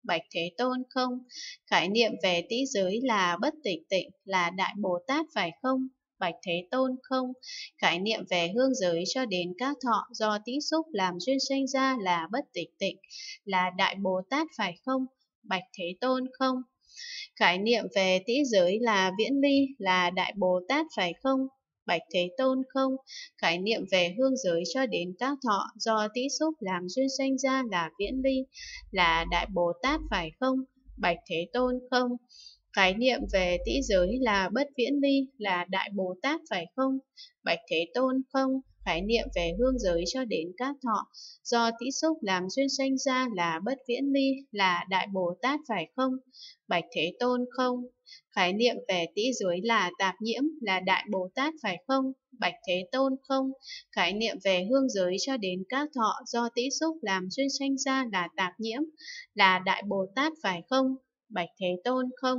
Bạch Thế Tôn không? Khái niệm về tĩ giới là bất tịch tịnh là Đại Bồ Tát phải không? Bạch Thế Tôn không? Khái niệm về hương giới cho đến các thọ do tĩ xúc làm duyên sanh ra là bất tịch tịnh là Đại Bồ Tát phải không? Bạch Thế Tôn không? Khái niệm về tĩ giới là viễn ly là Đại Bồ Tát phải không? Bạch Thế Tôn không? Khái niệm về hương giới cho đến các thọ do tĩ xúc làm duyên sanh ra là viễn ly là Đại Bồ Tát phải không? Bạch Thế Tôn không? Khái niệm về tĩ giới là bất viễn ly là Đại Bồ Tát phải không? Bạch Thế Tôn không? Khái niệm về hương giới cho đến các thọ do tĩ xúc làm duyên sanh ra là bất viễn ly là Đại Bồ Tát phải không? Bạch Thế Tôn không? Khái niệm về tĩ giới là tạp nhiễm là Đại Bồ Tát phải không? Bạch Thế Tôn không? Khái niệm về hương giới cho đến các thọ do tĩ xúc làm duyên sanh ra là tạp nhiễm là Đại Bồ Tát phải không? Bạch Thế Tôn không?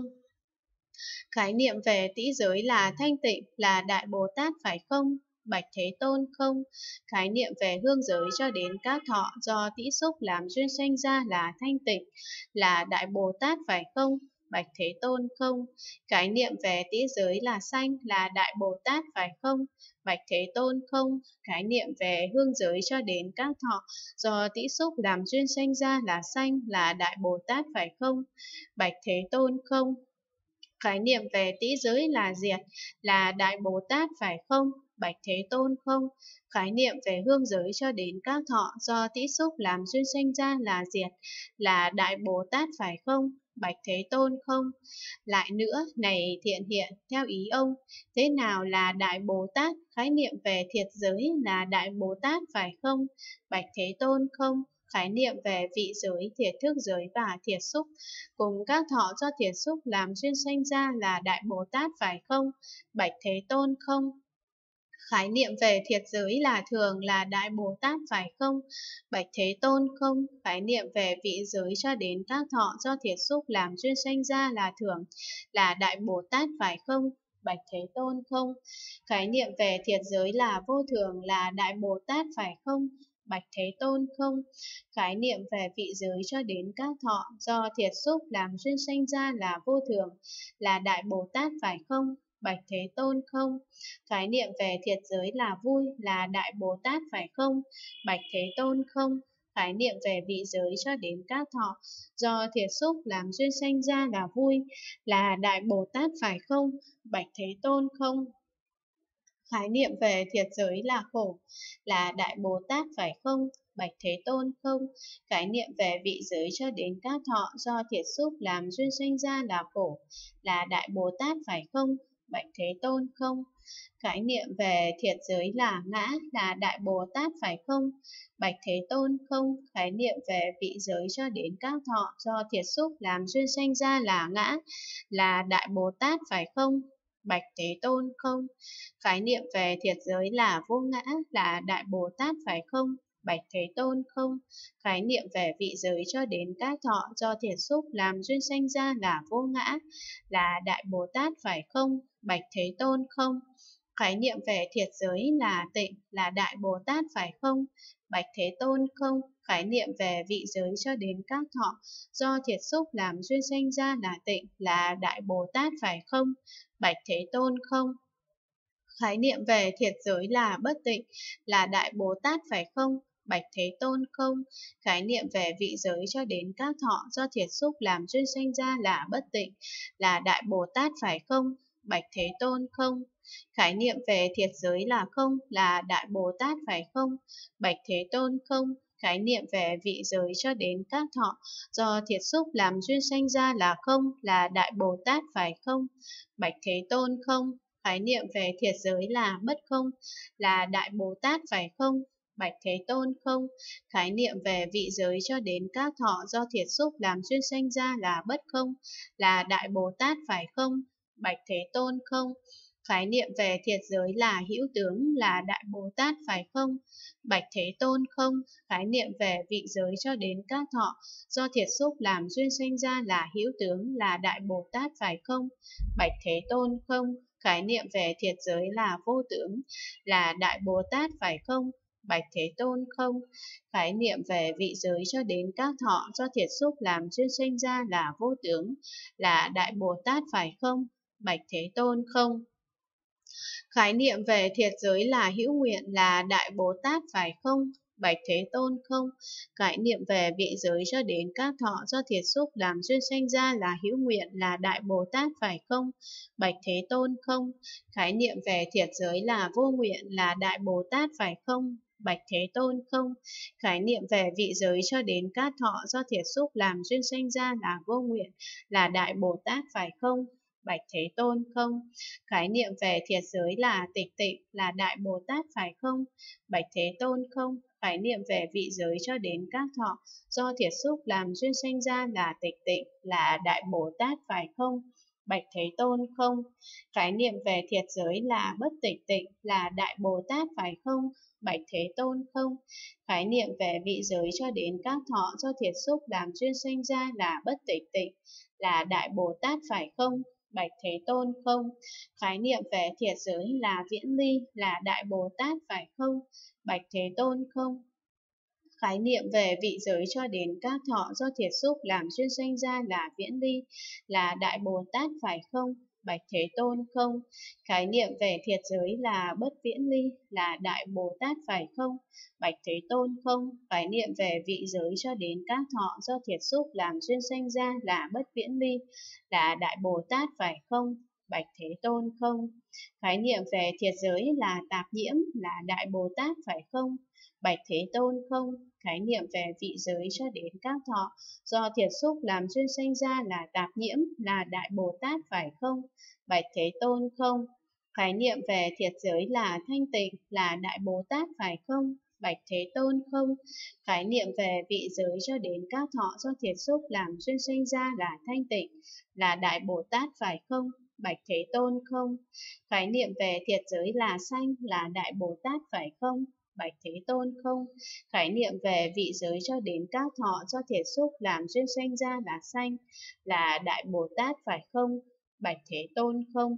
Khái niệm về tĩ giới là thanh tịnh là Đại Bồ Tát phải không? Bạch Thế Tôn không? Khái niệm về hương giới cho đến các thọ do tĩ xúc làm duyên sanh ra là thanh tịnh là Đại Bồ Tát phải không? Bạch Thế Tôn không? Khái niệm về tĩ giới là xanh là Đại Bồ Tát phải không? Bạch Thế Tôn không? Khái niệm về hương giới cho đến các thọ do tĩ xúc làm duyên sanh ra là xanh là Đại Bồ Tát phải không? Bạch Thế Tôn không? Khái niệm về tĩ giới là diệt là Đại Bồ Tát phải không? Bạch Thế Tôn không? Khái niệm về hương giới cho đến các thọ do tĩ xúc làm duyên sanh ra là diệt là Đại Bồ Tát phải không? Bạch Thế Tôn không? Lại nữa, này thiện hiện, theo ý ông, thế nào là Đại Bồ Tát? Khái niệm về thiệt giới là Đại Bồ Tát phải không? Bạch Thế Tôn không? Khái niệm về vị giới, thiệt thức giới và thiệt xúc cùng các thọ do thiệt xúc làm duyên sanh ra là Đại Bồ Tát phải không? Bạch Thế Tôn không? Khái niệm về thiệt giới là thường là Đại Bồ Tát phải không? Bạch Thế Tôn không? Khái niệm về vị giới cho đến các thọ do thiệt xúc làm duyên sanh ra là thường là Đại Bồ Tát phải không? Bạch Thế Tôn không? Khái niệm về thiệt giới là vô thường là Đại Bồ Tát phải không? Bạch Thế Tôn không? Khái niệm về vị giới cho đến các thọ do thiệt xúc làm duyên sanh ra là vô thường là Đại Bồ Tát phải không? Bạch Thế Tôn không? Khái niệm về thiệt giới là vui là Đại Bồ Tát phải không? Bạch Thế Tôn không? Khái niệm về vị giới cho đến các thọ do thiệt xúc làm duyên sanh ra là vui là Đại Bồ Tát phải không? Bạch Thế Tôn không? Khái niệm về thiệt giới là khổ là Đại Bồ Tát phải không? Bạch Thế Tôn không? Khái niệm về vị giới cho đến các thọ do thiệt xúc làm duyên sanh ra là khổ là Đại Bồ Tát phải không? Bạch Thế Tôn không? Khái niệm về thiệt giới là ngã là Đại Bồ Tát phải không? Bạch Thế Tôn không? Khái niệm về vị giới cho đến các thọ do thiệt xúc làm duyên sanh ra là ngã là Đại Bồ Tát phải không? Bạch Thế Tôn không? Khái niệm về thiệt giới là vô ngã là Đại Bồ Tát phải không? Bạch Thế Tôn không? Khái niệm về vị giới cho đến các thọ do thiệt xúc làm duyên sanh ra là vô ngã là Đại Bồ Tát phải không? Bạch Thế Tôn không? Khái niệm về thiệt giới là tịnh là Đại Bồ Tát phải không? Bạch Thế Tôn không? Khái niệm về vị giới cho đến các thọ do thiệt xúc làm duyên sanh ra là tịnh là Đại Bồ Tát phải không? Bạch Thế Tôn không? Khái niệm về thiệt giới là bất tịnh là Đại Bồ Tát phải không? Bạch Thế Tôn không? Khái niệm về vị giới cho đến các thọ do thiệt xúc làm duyên sanh ra là bất tịnh là Đại Bồ Tát phải không? Bạch Thế Tôn không? Khái niệm về thiệt giới là không là Đại Bồ Tát phải không? Bạch Thế Tôn không? Khái niệm về vị giới cho đến các thọ do thiệt xúc làm duyên sanh ra là không là Đại Bồ Tát phải không? Bạch Thế Tôn không? Khái niệm về thiệt giới là bất không là Đại Bồ Tát phải không? Bạch Thế Tôn không? Khái niệm về vị giới cho đến các thọ do thiệt xúc làm duyên sanh ra là bất không là Đại Bồ Tát phải không? Bạch Thế Tôn không? Khái niệm về thiệt giới là hữu tướng là Đại Bồ Tát phải không? Bạch Thế Tôn không? Khái niệm về vị giới cho đến các thọ do thiệt xúc làm duyên sanh ra là hữu tướng là Đại Bồ Tát phải không? Bạch Thế Tôn không? Khái niệm về thiệt giới là vô tướng là Đại Bồ Tát phải không? Bạch Thế Tôn không. Khái niệm về vị giới cho đến các thọ do thiệt xúc làm duyên sinh ra là vô tướng, là Đại Bồ Tát phải không? Bạch Thế Tôn không. Khái niệm về thiệt giới là hữu nguyện là Đại Bồ Tát phải không? Bạch Thế Tôn không. Khái niệm về vị giới cho đến các thọ do thiệt xúc làm duyên sanh ra là hữu nguyện là Đại Bồ Tát phải không? Bạch Thế Tôn không. Khái niệm về thiệt giới là vô nguyện là Đại Bồ Tát phải không? Bạch Thế Tôn không. Khái niệm về vị giới cho đến các thọ do thiệt xúc làm duyên sanh ra là vô nguyện là Đại Bồ Tát phải không? Bạch Thế Tôn không. Khái niệm về thiệt giới là tịch tịnh là Đại Bồ Tát phải không? Bạch Thế Tôn không. Khái niệm về vị giới cho đến các thọ do thiệt xúc làm duyên sanh ra là tịch tịnh là Đại Bồ Tát phải không? Bạch Thế Tôn không. Khái niệm về thiệt giới là bất tịch tịnh là Đại Bồ Tát phải không? Bạch Thế Tôn không. Khái niệm về vị giới cho đến các thọ do thiệt xúc làm duyên sanh ra là bất tịch tịnh là Đại Bồ Tát phải không? Bạch Thế Tôn không. Khái niệm về thiệt giới là viễn ly là Đại Bồ Tát phải không? Bạch Thế Tôn không. Khái niệm về vị giới cho đến các thọ do thiệt xúc làm duyên sanh ra là viễn ly là Đại Bồ Tát phải không? Bạch Thế Tôn không. Khái niệm về thiệt giới là bất viễn ly là Đại Bồ Tát phải không? Bạch Thế Tôn không. Khái niệm về vị giới cho đến các thọ do thiệt xúc làm duyên sanh ra là bất viễn ly là Đại Bồ Tát phải không? Bạch Thế Tôn không. Khái niệm về thiệt giới là tạp nhiễm là Đại Bồ Tát phải không? Bạch Thế Tôn không. Khái niệm về vị giới cho đến các thọ do thiệt xúc làm duyên sanh ra là tạp nhiễm là Đại Bồ Tát phải không? Bạch Thế Tôn không. Khái niệm về thiệt giới là thanh tịnh là Đại Bồ Tát phải không? Bạch Thế Tôn không. Khái niệm về vị giới cho đến các thọ do thiệt xúc làm duyên sanh ra là thanh tịnh là Đại Bồ Tát phải không? Bạch Thế Tôn không. Khái niệm về thiệt giới là sanh là Đại Bồ Tát phải không? Bạch Thế Tôn không. Khái niệm về vị giới cho đến các thọ do thiệt xúc làm duyên sanh ra là sanh là Đại Bồ Tát phải không? Bạch Thế Tôn không.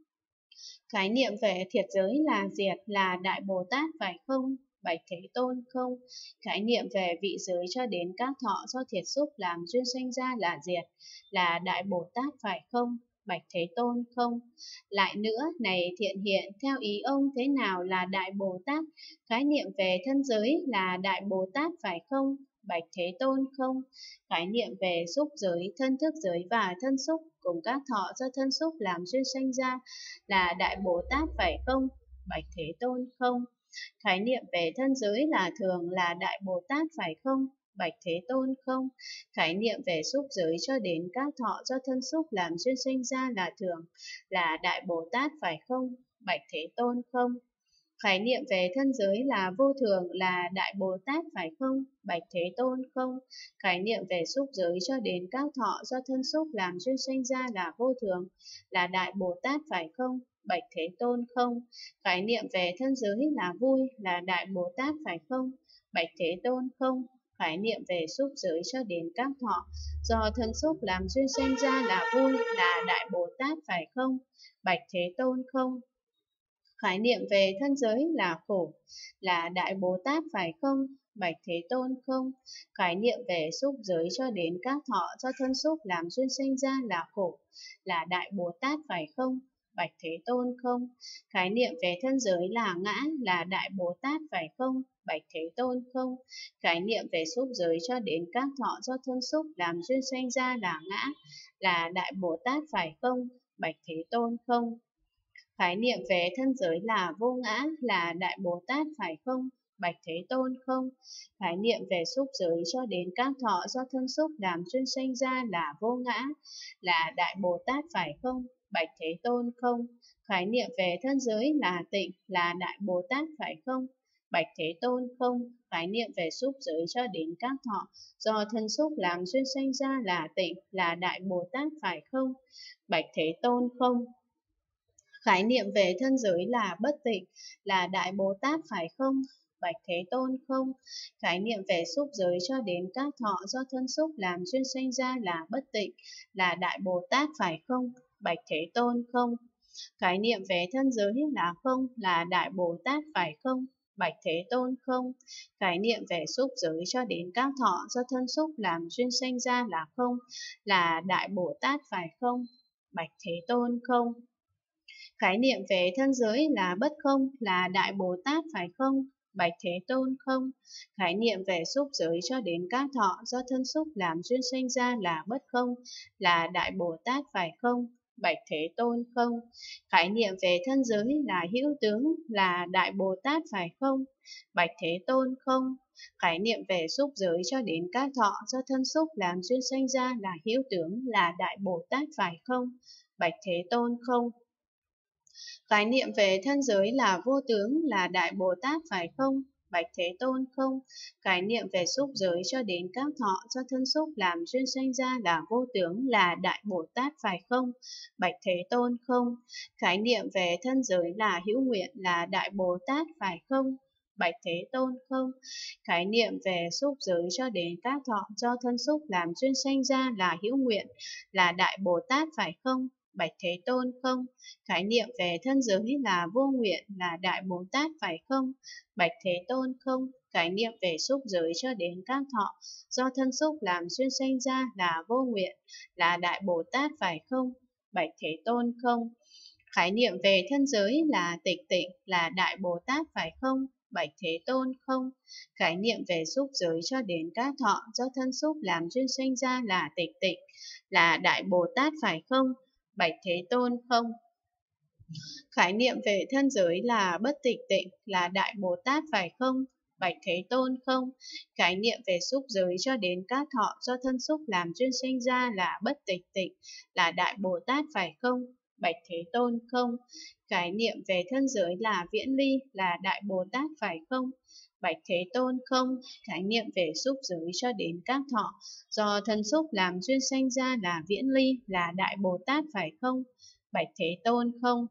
Khái niệm về thiệt giới là diệt là Đại Bồ Tát phải không? Bạch Thế Tôn không. Khái niệm về vị giới cho đến các thọ do thiệt xúc làm duyên sanh ra là diệt là Đại Bồ Tát phải không? Bạch Thế Tôn không. Lại nữa, này thiện hiện, theo ý ông thế nào là Đại Bồ Tát? Khái niệm về thân giới là Đại Bồ Tát phải không? Bạch Thế Tôn không. Khái niệm về xúc giới, thân thức giới và thân xúc cùng các thọ do thân xúc làm duyên sanh ra là Đại Bồ Tát phải không? Bạch Thế Tôn không. Khái niệm về thân giới là thường là Đại Bồ Tát phải không? Bạch Thế Tôn không. Khái niệm về xúc giới cho đến các thọ do thân xúc làm duyên sinh ra là thường là Đại Bồ Tát phải không? Bạch Thế Tôn không. Khái niệm về thân giới là vô thường là Đại Bồ Tát phải không? Bạch Thế Tôn không. Khái niệm về xúc giới cho đến các thọ do thân xúc làm duyên sinh ra là vô thường là Đại Bồ Tát phải không? Bạch Thế Tôn không. Khái niệm về thân giới là vui là Đại Bồ Tát phải không? Bạch Thế Tôn không. Khái niệm về xúc giới cho đến các thọ do thân xúc làm duyên sinh ra là vui là Đại Bồ Tát phải không? Bạch Thế Tôn không. Khái niệm về thân giới là khổ là Đại Bồ Tát phải không? Bạch Thế Tôn không. Khái niệm về xúc giới cho đến các thọ do thân xúc làm duyên sinh ra là khổ là Đại Bồ Tát phải không? Bạch Thế Tôn không. Khái niệm về thân giới là ngã là Đại Bồ Tát phải không? Bạch Thế Tôn không. Khái niệm về xúc giới cho đến các thọ do thân xúc làm duyên sinh ra là ngã là Đại Bồ Tát phải không? Bạch Thế Tôn không. Khái niệm về thân giới là vô ngã là Đại Bồ Tát phải không? Bạch Thế Tôn không. Khái niệm về xúc giới cho đến các thọ do thân xúc làm duyên sinh ra là vô ngã là Đại Bồ Tát phải không? Bạch Thế Tôn không. Khái niệm về thân giới là tịnh là Đại Bồ Tát phải không? Bạch Thế Tôn không. Khái niệm về xúc giới cho đến các thọ do thân xúc làm duyên sinh ra là tịnh là Đại Bồ Tát phải không? Bạch Thế Tôn không. Khái niệm về thân giới là bất tịnh là Đại Bồ Tát phải không? Bạch Thế Tôn không. Khái niệm về xúc giới cho đến các thọ do thân xúc làm duyên sinh ra là bất tịnh là Đại Bồ Tát phải không? Bạch Thế Tôn không. Khái niệm về thân giới là không là Đại Bồ Tát phải không? Bạch Thế Tôn không. Khái niệm về xúc giới cho đến các thọ do thân xúc làm duyên sanh ra là không, là Đại Bồ Tát phải không? Bạch Thế Tôn không. Khái niệm về thân giới là bất không, là Đại Bồ Tát phải không? Bạch Thế Tôn không. Khái niệm về xúc giới cho đến các thọ do thân xúc làm duyên sanh ra là bất không, là Đại Bồ Tát phải không? Bạch Thế Tôn không. Khái niệm về thân giới là hữu tướng, là Đại Bồ Tát phải không? Bạch Thế Tôn không. Khái niệm về xúc giới cho đến các thọ do thân xúc làm duyên sanh ra là hữu tướng, là Đại Bồ Tát phải không? Bạch Thế Tôn không. Khái niệm về thân giới là vô tướng, là Đại Bồ Tát phải không? Bạch Thế Tôn không. Khái niệm về xúc giới cho đến các thọ do thân xúc làm duyên sanh ra là vô tướng, là Đại Bồ Tát phải không? Bạch Thế Tôn không. Khái niệm về thân giới là hữu nguyện, là Đại Bồ Tát phải không? Bạch Thế Tôn không. Khái niệm về xúc giới cho đến các thọ do thân xúc làm duyên sanh ra là hữu nguyện, là Đại Bồ Tát phải không? Bạch Thế Tôn không. Khái niệm về thân giới là vô nguyện, là Đại Bồ Tát phải không? Bạch Thế Tôn không. Khái niệm về xúc giới cho đến các thọ do thân xúc làm duyên sanh ra là vô nguyện, là Đại Bồ Tát phải không? Bạch Thế Tôn không. Khái niệm về thân giới là tịch tịnh, là Đại Bồ Tát phải không? Bạch Thế Tôn không. Khái niệm về xúc giới cho đến các thọ do thân xúc làm duyên sanh ra là tịch tịnh, là Đại Bồ Tát phải không? Bạch Thế Tôn không. Khái niệm về thân giới là bất tịch tịnh, là Đại Bồ Tát phải không? Bạch Thế Tôn không. Khái niệm về xúc giới cho đến các thọ do thân xúc làm duyên sanh ra là bất tịch tịnh, là Đại Bồ Tát phải không? Bạch Thế Tôn không. Khái niệm về thân giới là viễn ly, là Đại Bồ Tát phải không? Bạch Thế Tôn không. Khái niệm về xúc giới cho đến các thọ do thân xúc làm duyên sanh ra là viễn ly, là Đại Bồ Tát phải không? Bạch Thế Tôn không.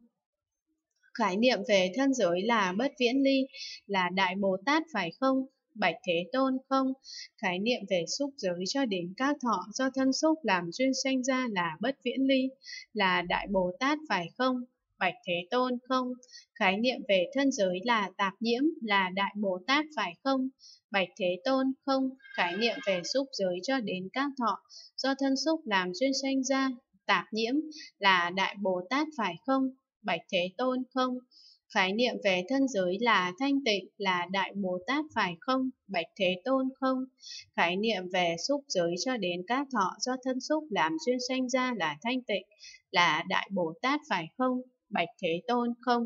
Khái niệm về thân giới là bất viễn ly, là Đại Bồ Tát phải không? Bạch Thế Tôn không. Khái niệm về xúc giới cho đến các thọ do thân xúc làm duyên sanh ra là bất viễn ly, là Đại Bồ Tát phải không? Bạch Thế Tôn không. Khái niệm về thân giới là tạp nhiễm, là Đại Bồ Tát phải không? Bạch Thế Tôn không. Khái niệm về xúc giới cho đến các thọ do thân xúc làm duyên sanh ra tạp nhiễm, là Đại Bồ Tát phải không? Bạch Thế Tôn không. Khái niệm về thân giới là thanh tịnh, là Đại Bồ Tát phải không? Bạch Thế Tôn không. Khái niệm về xúc giới cho đến các thọ do thân xúc làm duyên sanh ra là thanh tịnh, là Đại Bồ Tát phải không? Bạch Thế Tôn không.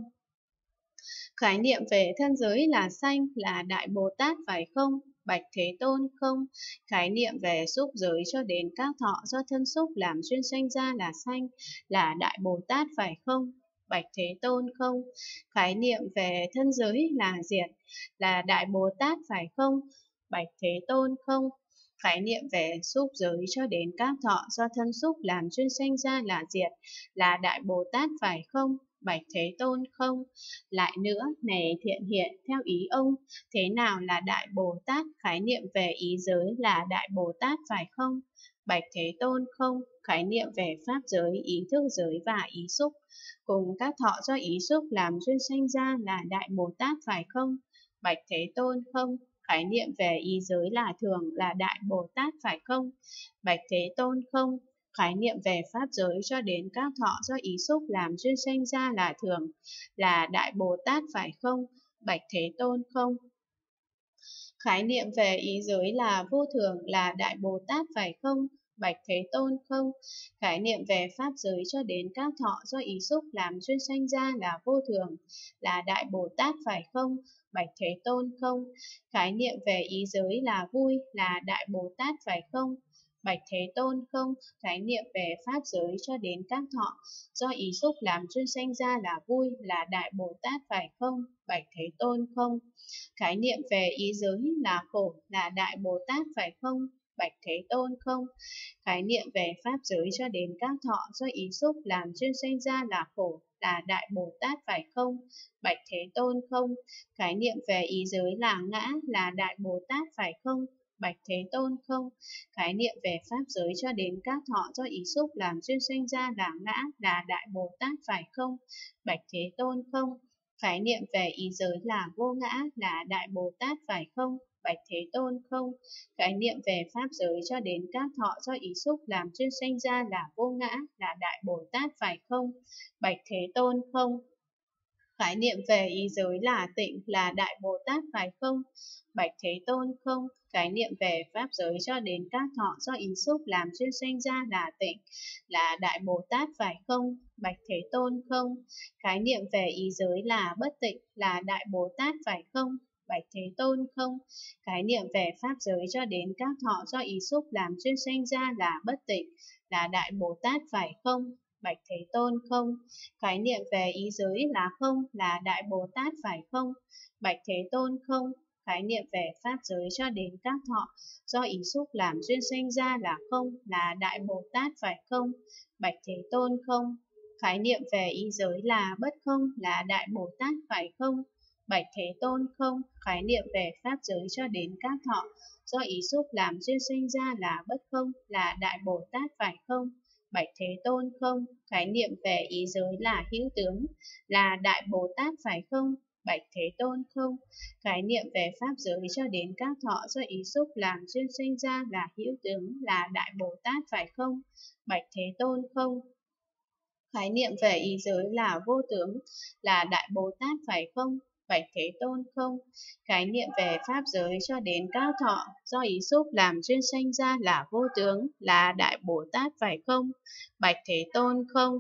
Khái niệm về thân giới là sanh, là Đại Bồ Tát phải không? Bạch Thế Tôn không. Khái niệm về xúc giới cho đến các thọ do thân xúc làm duyên sanh ra là sanh, là Đại Bồ Tát phải không? Bạch Thế Tôn không. Khái niệm về thân giới là diệt, là Đại Bồ Tát phải không? Bạch Thế Tôn không. Khái niệm về xúc giới cho đến các thọ do thân xúc làm duyên sanh ra là diệt, là Đại Bồ Tát phải không? Bạch Thế Tôn không. Lại nữa, này thiện hiện, theo ý ông, thế nào là Đại Bồ Tát? Khái niệm về ý giới là Đại Bồ Tát phải không? Bạch Thế Tôn không. Khái niệm về pháp giới, ý thức giới và ý xúc, cùng các thọ do ý xúc làm duyên sanh ra là Đại Bồ Tát phải không? Bạch Thế Tôn không. Khái niệm về ý giới là thường, là Đại Bồ Tát phải không? Bạch Thế Tôn không. Khái niệm về pháp giới cho đến các thọ do ý xúc làm duyên sanh ra là thường, là Đại Bồ Tát phải không? Bạch Thế Tôn không. Khái niệm về ý giới là vô thường, là Đại Bồ Tát phải không? Bạch Thế Tôn không. Khái niệm về pháp giới cho đến các thọ do ý xúc làm duyên sanh ra là vô thường, là Đại Bồ Tát phải không? Bạch Thế Tôn không. Khái niệm về ý giới là vui, là Đại Bồ Tát phải không? Bạch Thế Tôn không. Khái niệm về pháp giới cho đến các thọ do ý xúc làm duyên sanh ra là vui, là Đại Bồ Tát phải không? Bạch Thế Tôn không. Khái niệm về ý giới là khổ, là Đại Bồ Tát phải không? Bạch Thế Tôn không. Khái niệm về pháp giới cho đến các thọ do ý xúc làm duyên sanh ra là khổ, là Đại Bồ Tát phải không? Bạch Thế Tôn không. Khái niệm về ý giới là ngã, là Đại Bồ Tát phải không? Bạch Thế Tôn không. Khái niệm về pháp giới cho đến các thọ do ý xúc làm duyên sanh ra là ngã, là Đại Bồ Tát phải không? Bạch Thế Tôn không. Khái niệm về ý giới là vô ngã là Đại Bồ Tát phải không? Bạch Thế Tôn không. Khái niệm về pháp giới cho đến các thọ do ý xúc làm duyên sanh ra là vô ngã là Đại Bồ Tát phải không? Bạch Thế Tôn không. Khái niệm về ý giới là tịnh là Đại Bồ Tát phải không? Bạch Thế Tôn không. Khái niệm về pháp giới cho đến các thọ do ý xúc làm duyên sanh ra là tịnh là Đại Bồ Tát phải không? Bạch Thế Tôn không. Khái niệm về ý giới là bất tịnh là Đại Bồ Tát phải không? Bạch Thế Tôn không. Khái niệm về pháp giới cho đến các thọ do ý xúc làm duyên sanh ra là bất tịnh là Đại Bồ Tát phải không? Bạch Thế Tôn không. Khái niệm về ý giới là không là Đại Bồ Tát phải không? Bạch Thế Tôn không. Khái niệm về pháp giới cho đến các thọ do ý xúc làm duyên sanh ra là không là Đại Bồ Tát phải không? Bạch Thế Tôn không. Khái niệm về ý giới là bất không là Đại Bồ Tát phải không? Bạch Thế Tôn không. Khái niệm về pháp giới cho đến các thọ do ý xúc làm duyên sanh ra là bất không là Đại Bồ Tát phải không? Bạch Thế Tôn không. Khái niệm về ý giới là hữu tướng là Đại Bồ Tát phải không? Bạch Thế Tôn không. Khái niệm về pháp giới cho đến các thọ do ý xúc làm duyên sanh ra là hữu tướng là Đại Bồ Tát phải không? Bạch Thế Tôn không. Khái niệm về ý giới là vô tướng là Đại Bồ Tát phải không? Bạch Thế Tôn không. Khái niệm về pháp giới cho đến các thọ do ý xúc làm duyên sanh ra là vô tướng là Đại Bồ Tát phải không? Bạch Thế Tôn không.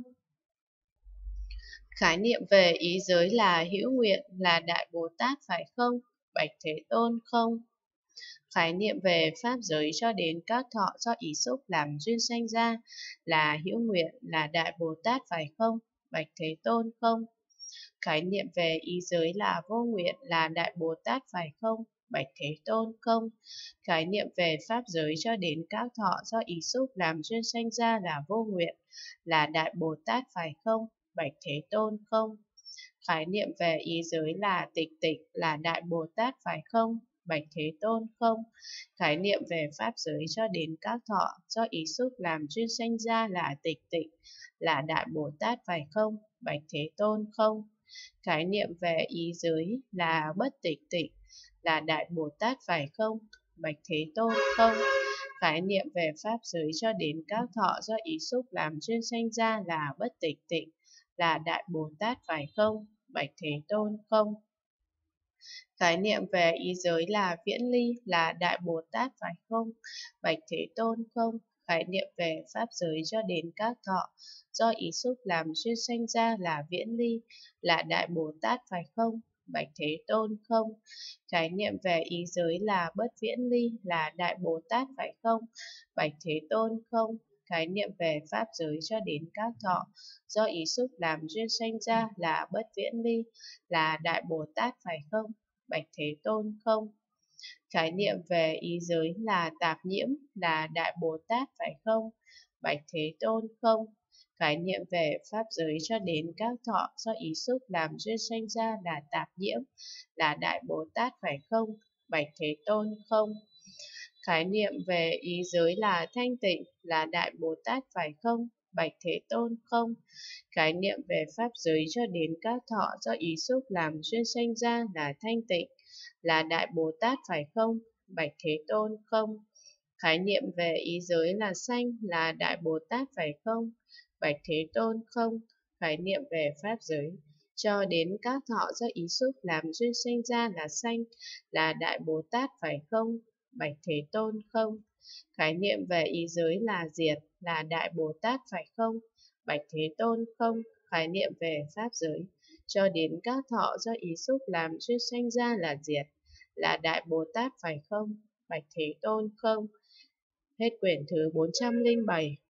Khái niệm về ý giới là hữu nguyện là Đại Bồ Tát phải không? Bạch Thế Tôn không. Khái niệm về pháp giới cho đến các thọ do ý xúc làm duyên sanh ra là hữu nguyện là Đại Bồ Tát phải không? Bạch Thế Tôn không. Khái niệm về ý giới là vô nguyện là Đại Bồ Tát phải không? Bạch Thế Tôn không. Khái niệm về pháp giới cho đến các thọ do ý xúc làm duyên sanh ra là vô nguyện là Đại Bồ Tát phải không? Bạch Thế Tôn không. Khái niệm về ý giới là tịch tịch là Đại Bồ Tát phải không? Bạch Thế Tôn không. Khái niệm về pháp giới cho đến các thọ do ý xúc làm duyên sanh ra là tịch tịch là Đại Bồ Tát phải không? Bạch Thế Tôn không. Khái niệm về ý giới là bất tịch tịch là Đại Bồ Tát phải không? Bạch Thế Tôn không. Khái niệm về pháp giới cho đến các thọ do ý xúc làm duyên sanh ra là bất tịch tịch là Đại Bồ Tát phải không? Bạch Thế Tôn không. Khái niệm về ý giới là viễn ly là Đại Bồ Tát phải không? Bạch Thế Tôn không. Khái niệm về pháp giới cho đến các thọ do ý xúc làm duyên sanh ra là viễn ly là Đại Bồ Tát phải không? Bạch Thế Tôn không. Khái niệm về ý giới là bất viễn ly là Đại Bồ Tát phải không? Bạch Thế Tôn không. Khái niệm về pháp giới cho đến các thọ do ý xúc làm duyên sanh ra là bất viễn ly là Đại Bồ Tát phải không? Bạch Thế Tôn không. Khái niệm về ý giới là tạp nhiễm là Đại Bồ Tát phải không? Bạch Thế Tôn không. Khái niệm về pháp giới cho đến các thọ do ý xúc làm duyên sanh ra là tạp nhiễm là Đại Bồ Tát phải không? Bạch Thế Tôn không. Khái niệm về ý giới là thanh tịnh là Đại Bồ Tát phải không? Bạch Thế Tôn không. Khái niệm về pháp giới cho đến các thọ do ý xúc làm duyên sanh ra là thanh tịnh là Đại Bồ Tát phải không? Bạch Thế Tôn không. Khái niệm về ý giới là sanh là Đại Bồ Tát phải không? Bạch Thế Tôn không. Khái niệm về pháp giới cho đến các thọ do ý xúc làm duyên sanh ra là sanh là Đại Bồ Tát phải không? Bạch Thế Tôn không. Khái niệm về ý giới là diệt là Đại Bồ Tát phải không? Bạch Thế Tôn không. Khái niệm về pháp giới cho đến các thọ do ý xúc làm duyên sanh ra là diệt là Đại Bồ Tát phải không? Bạch Thế Tôn không. Hết quyển thứ 407.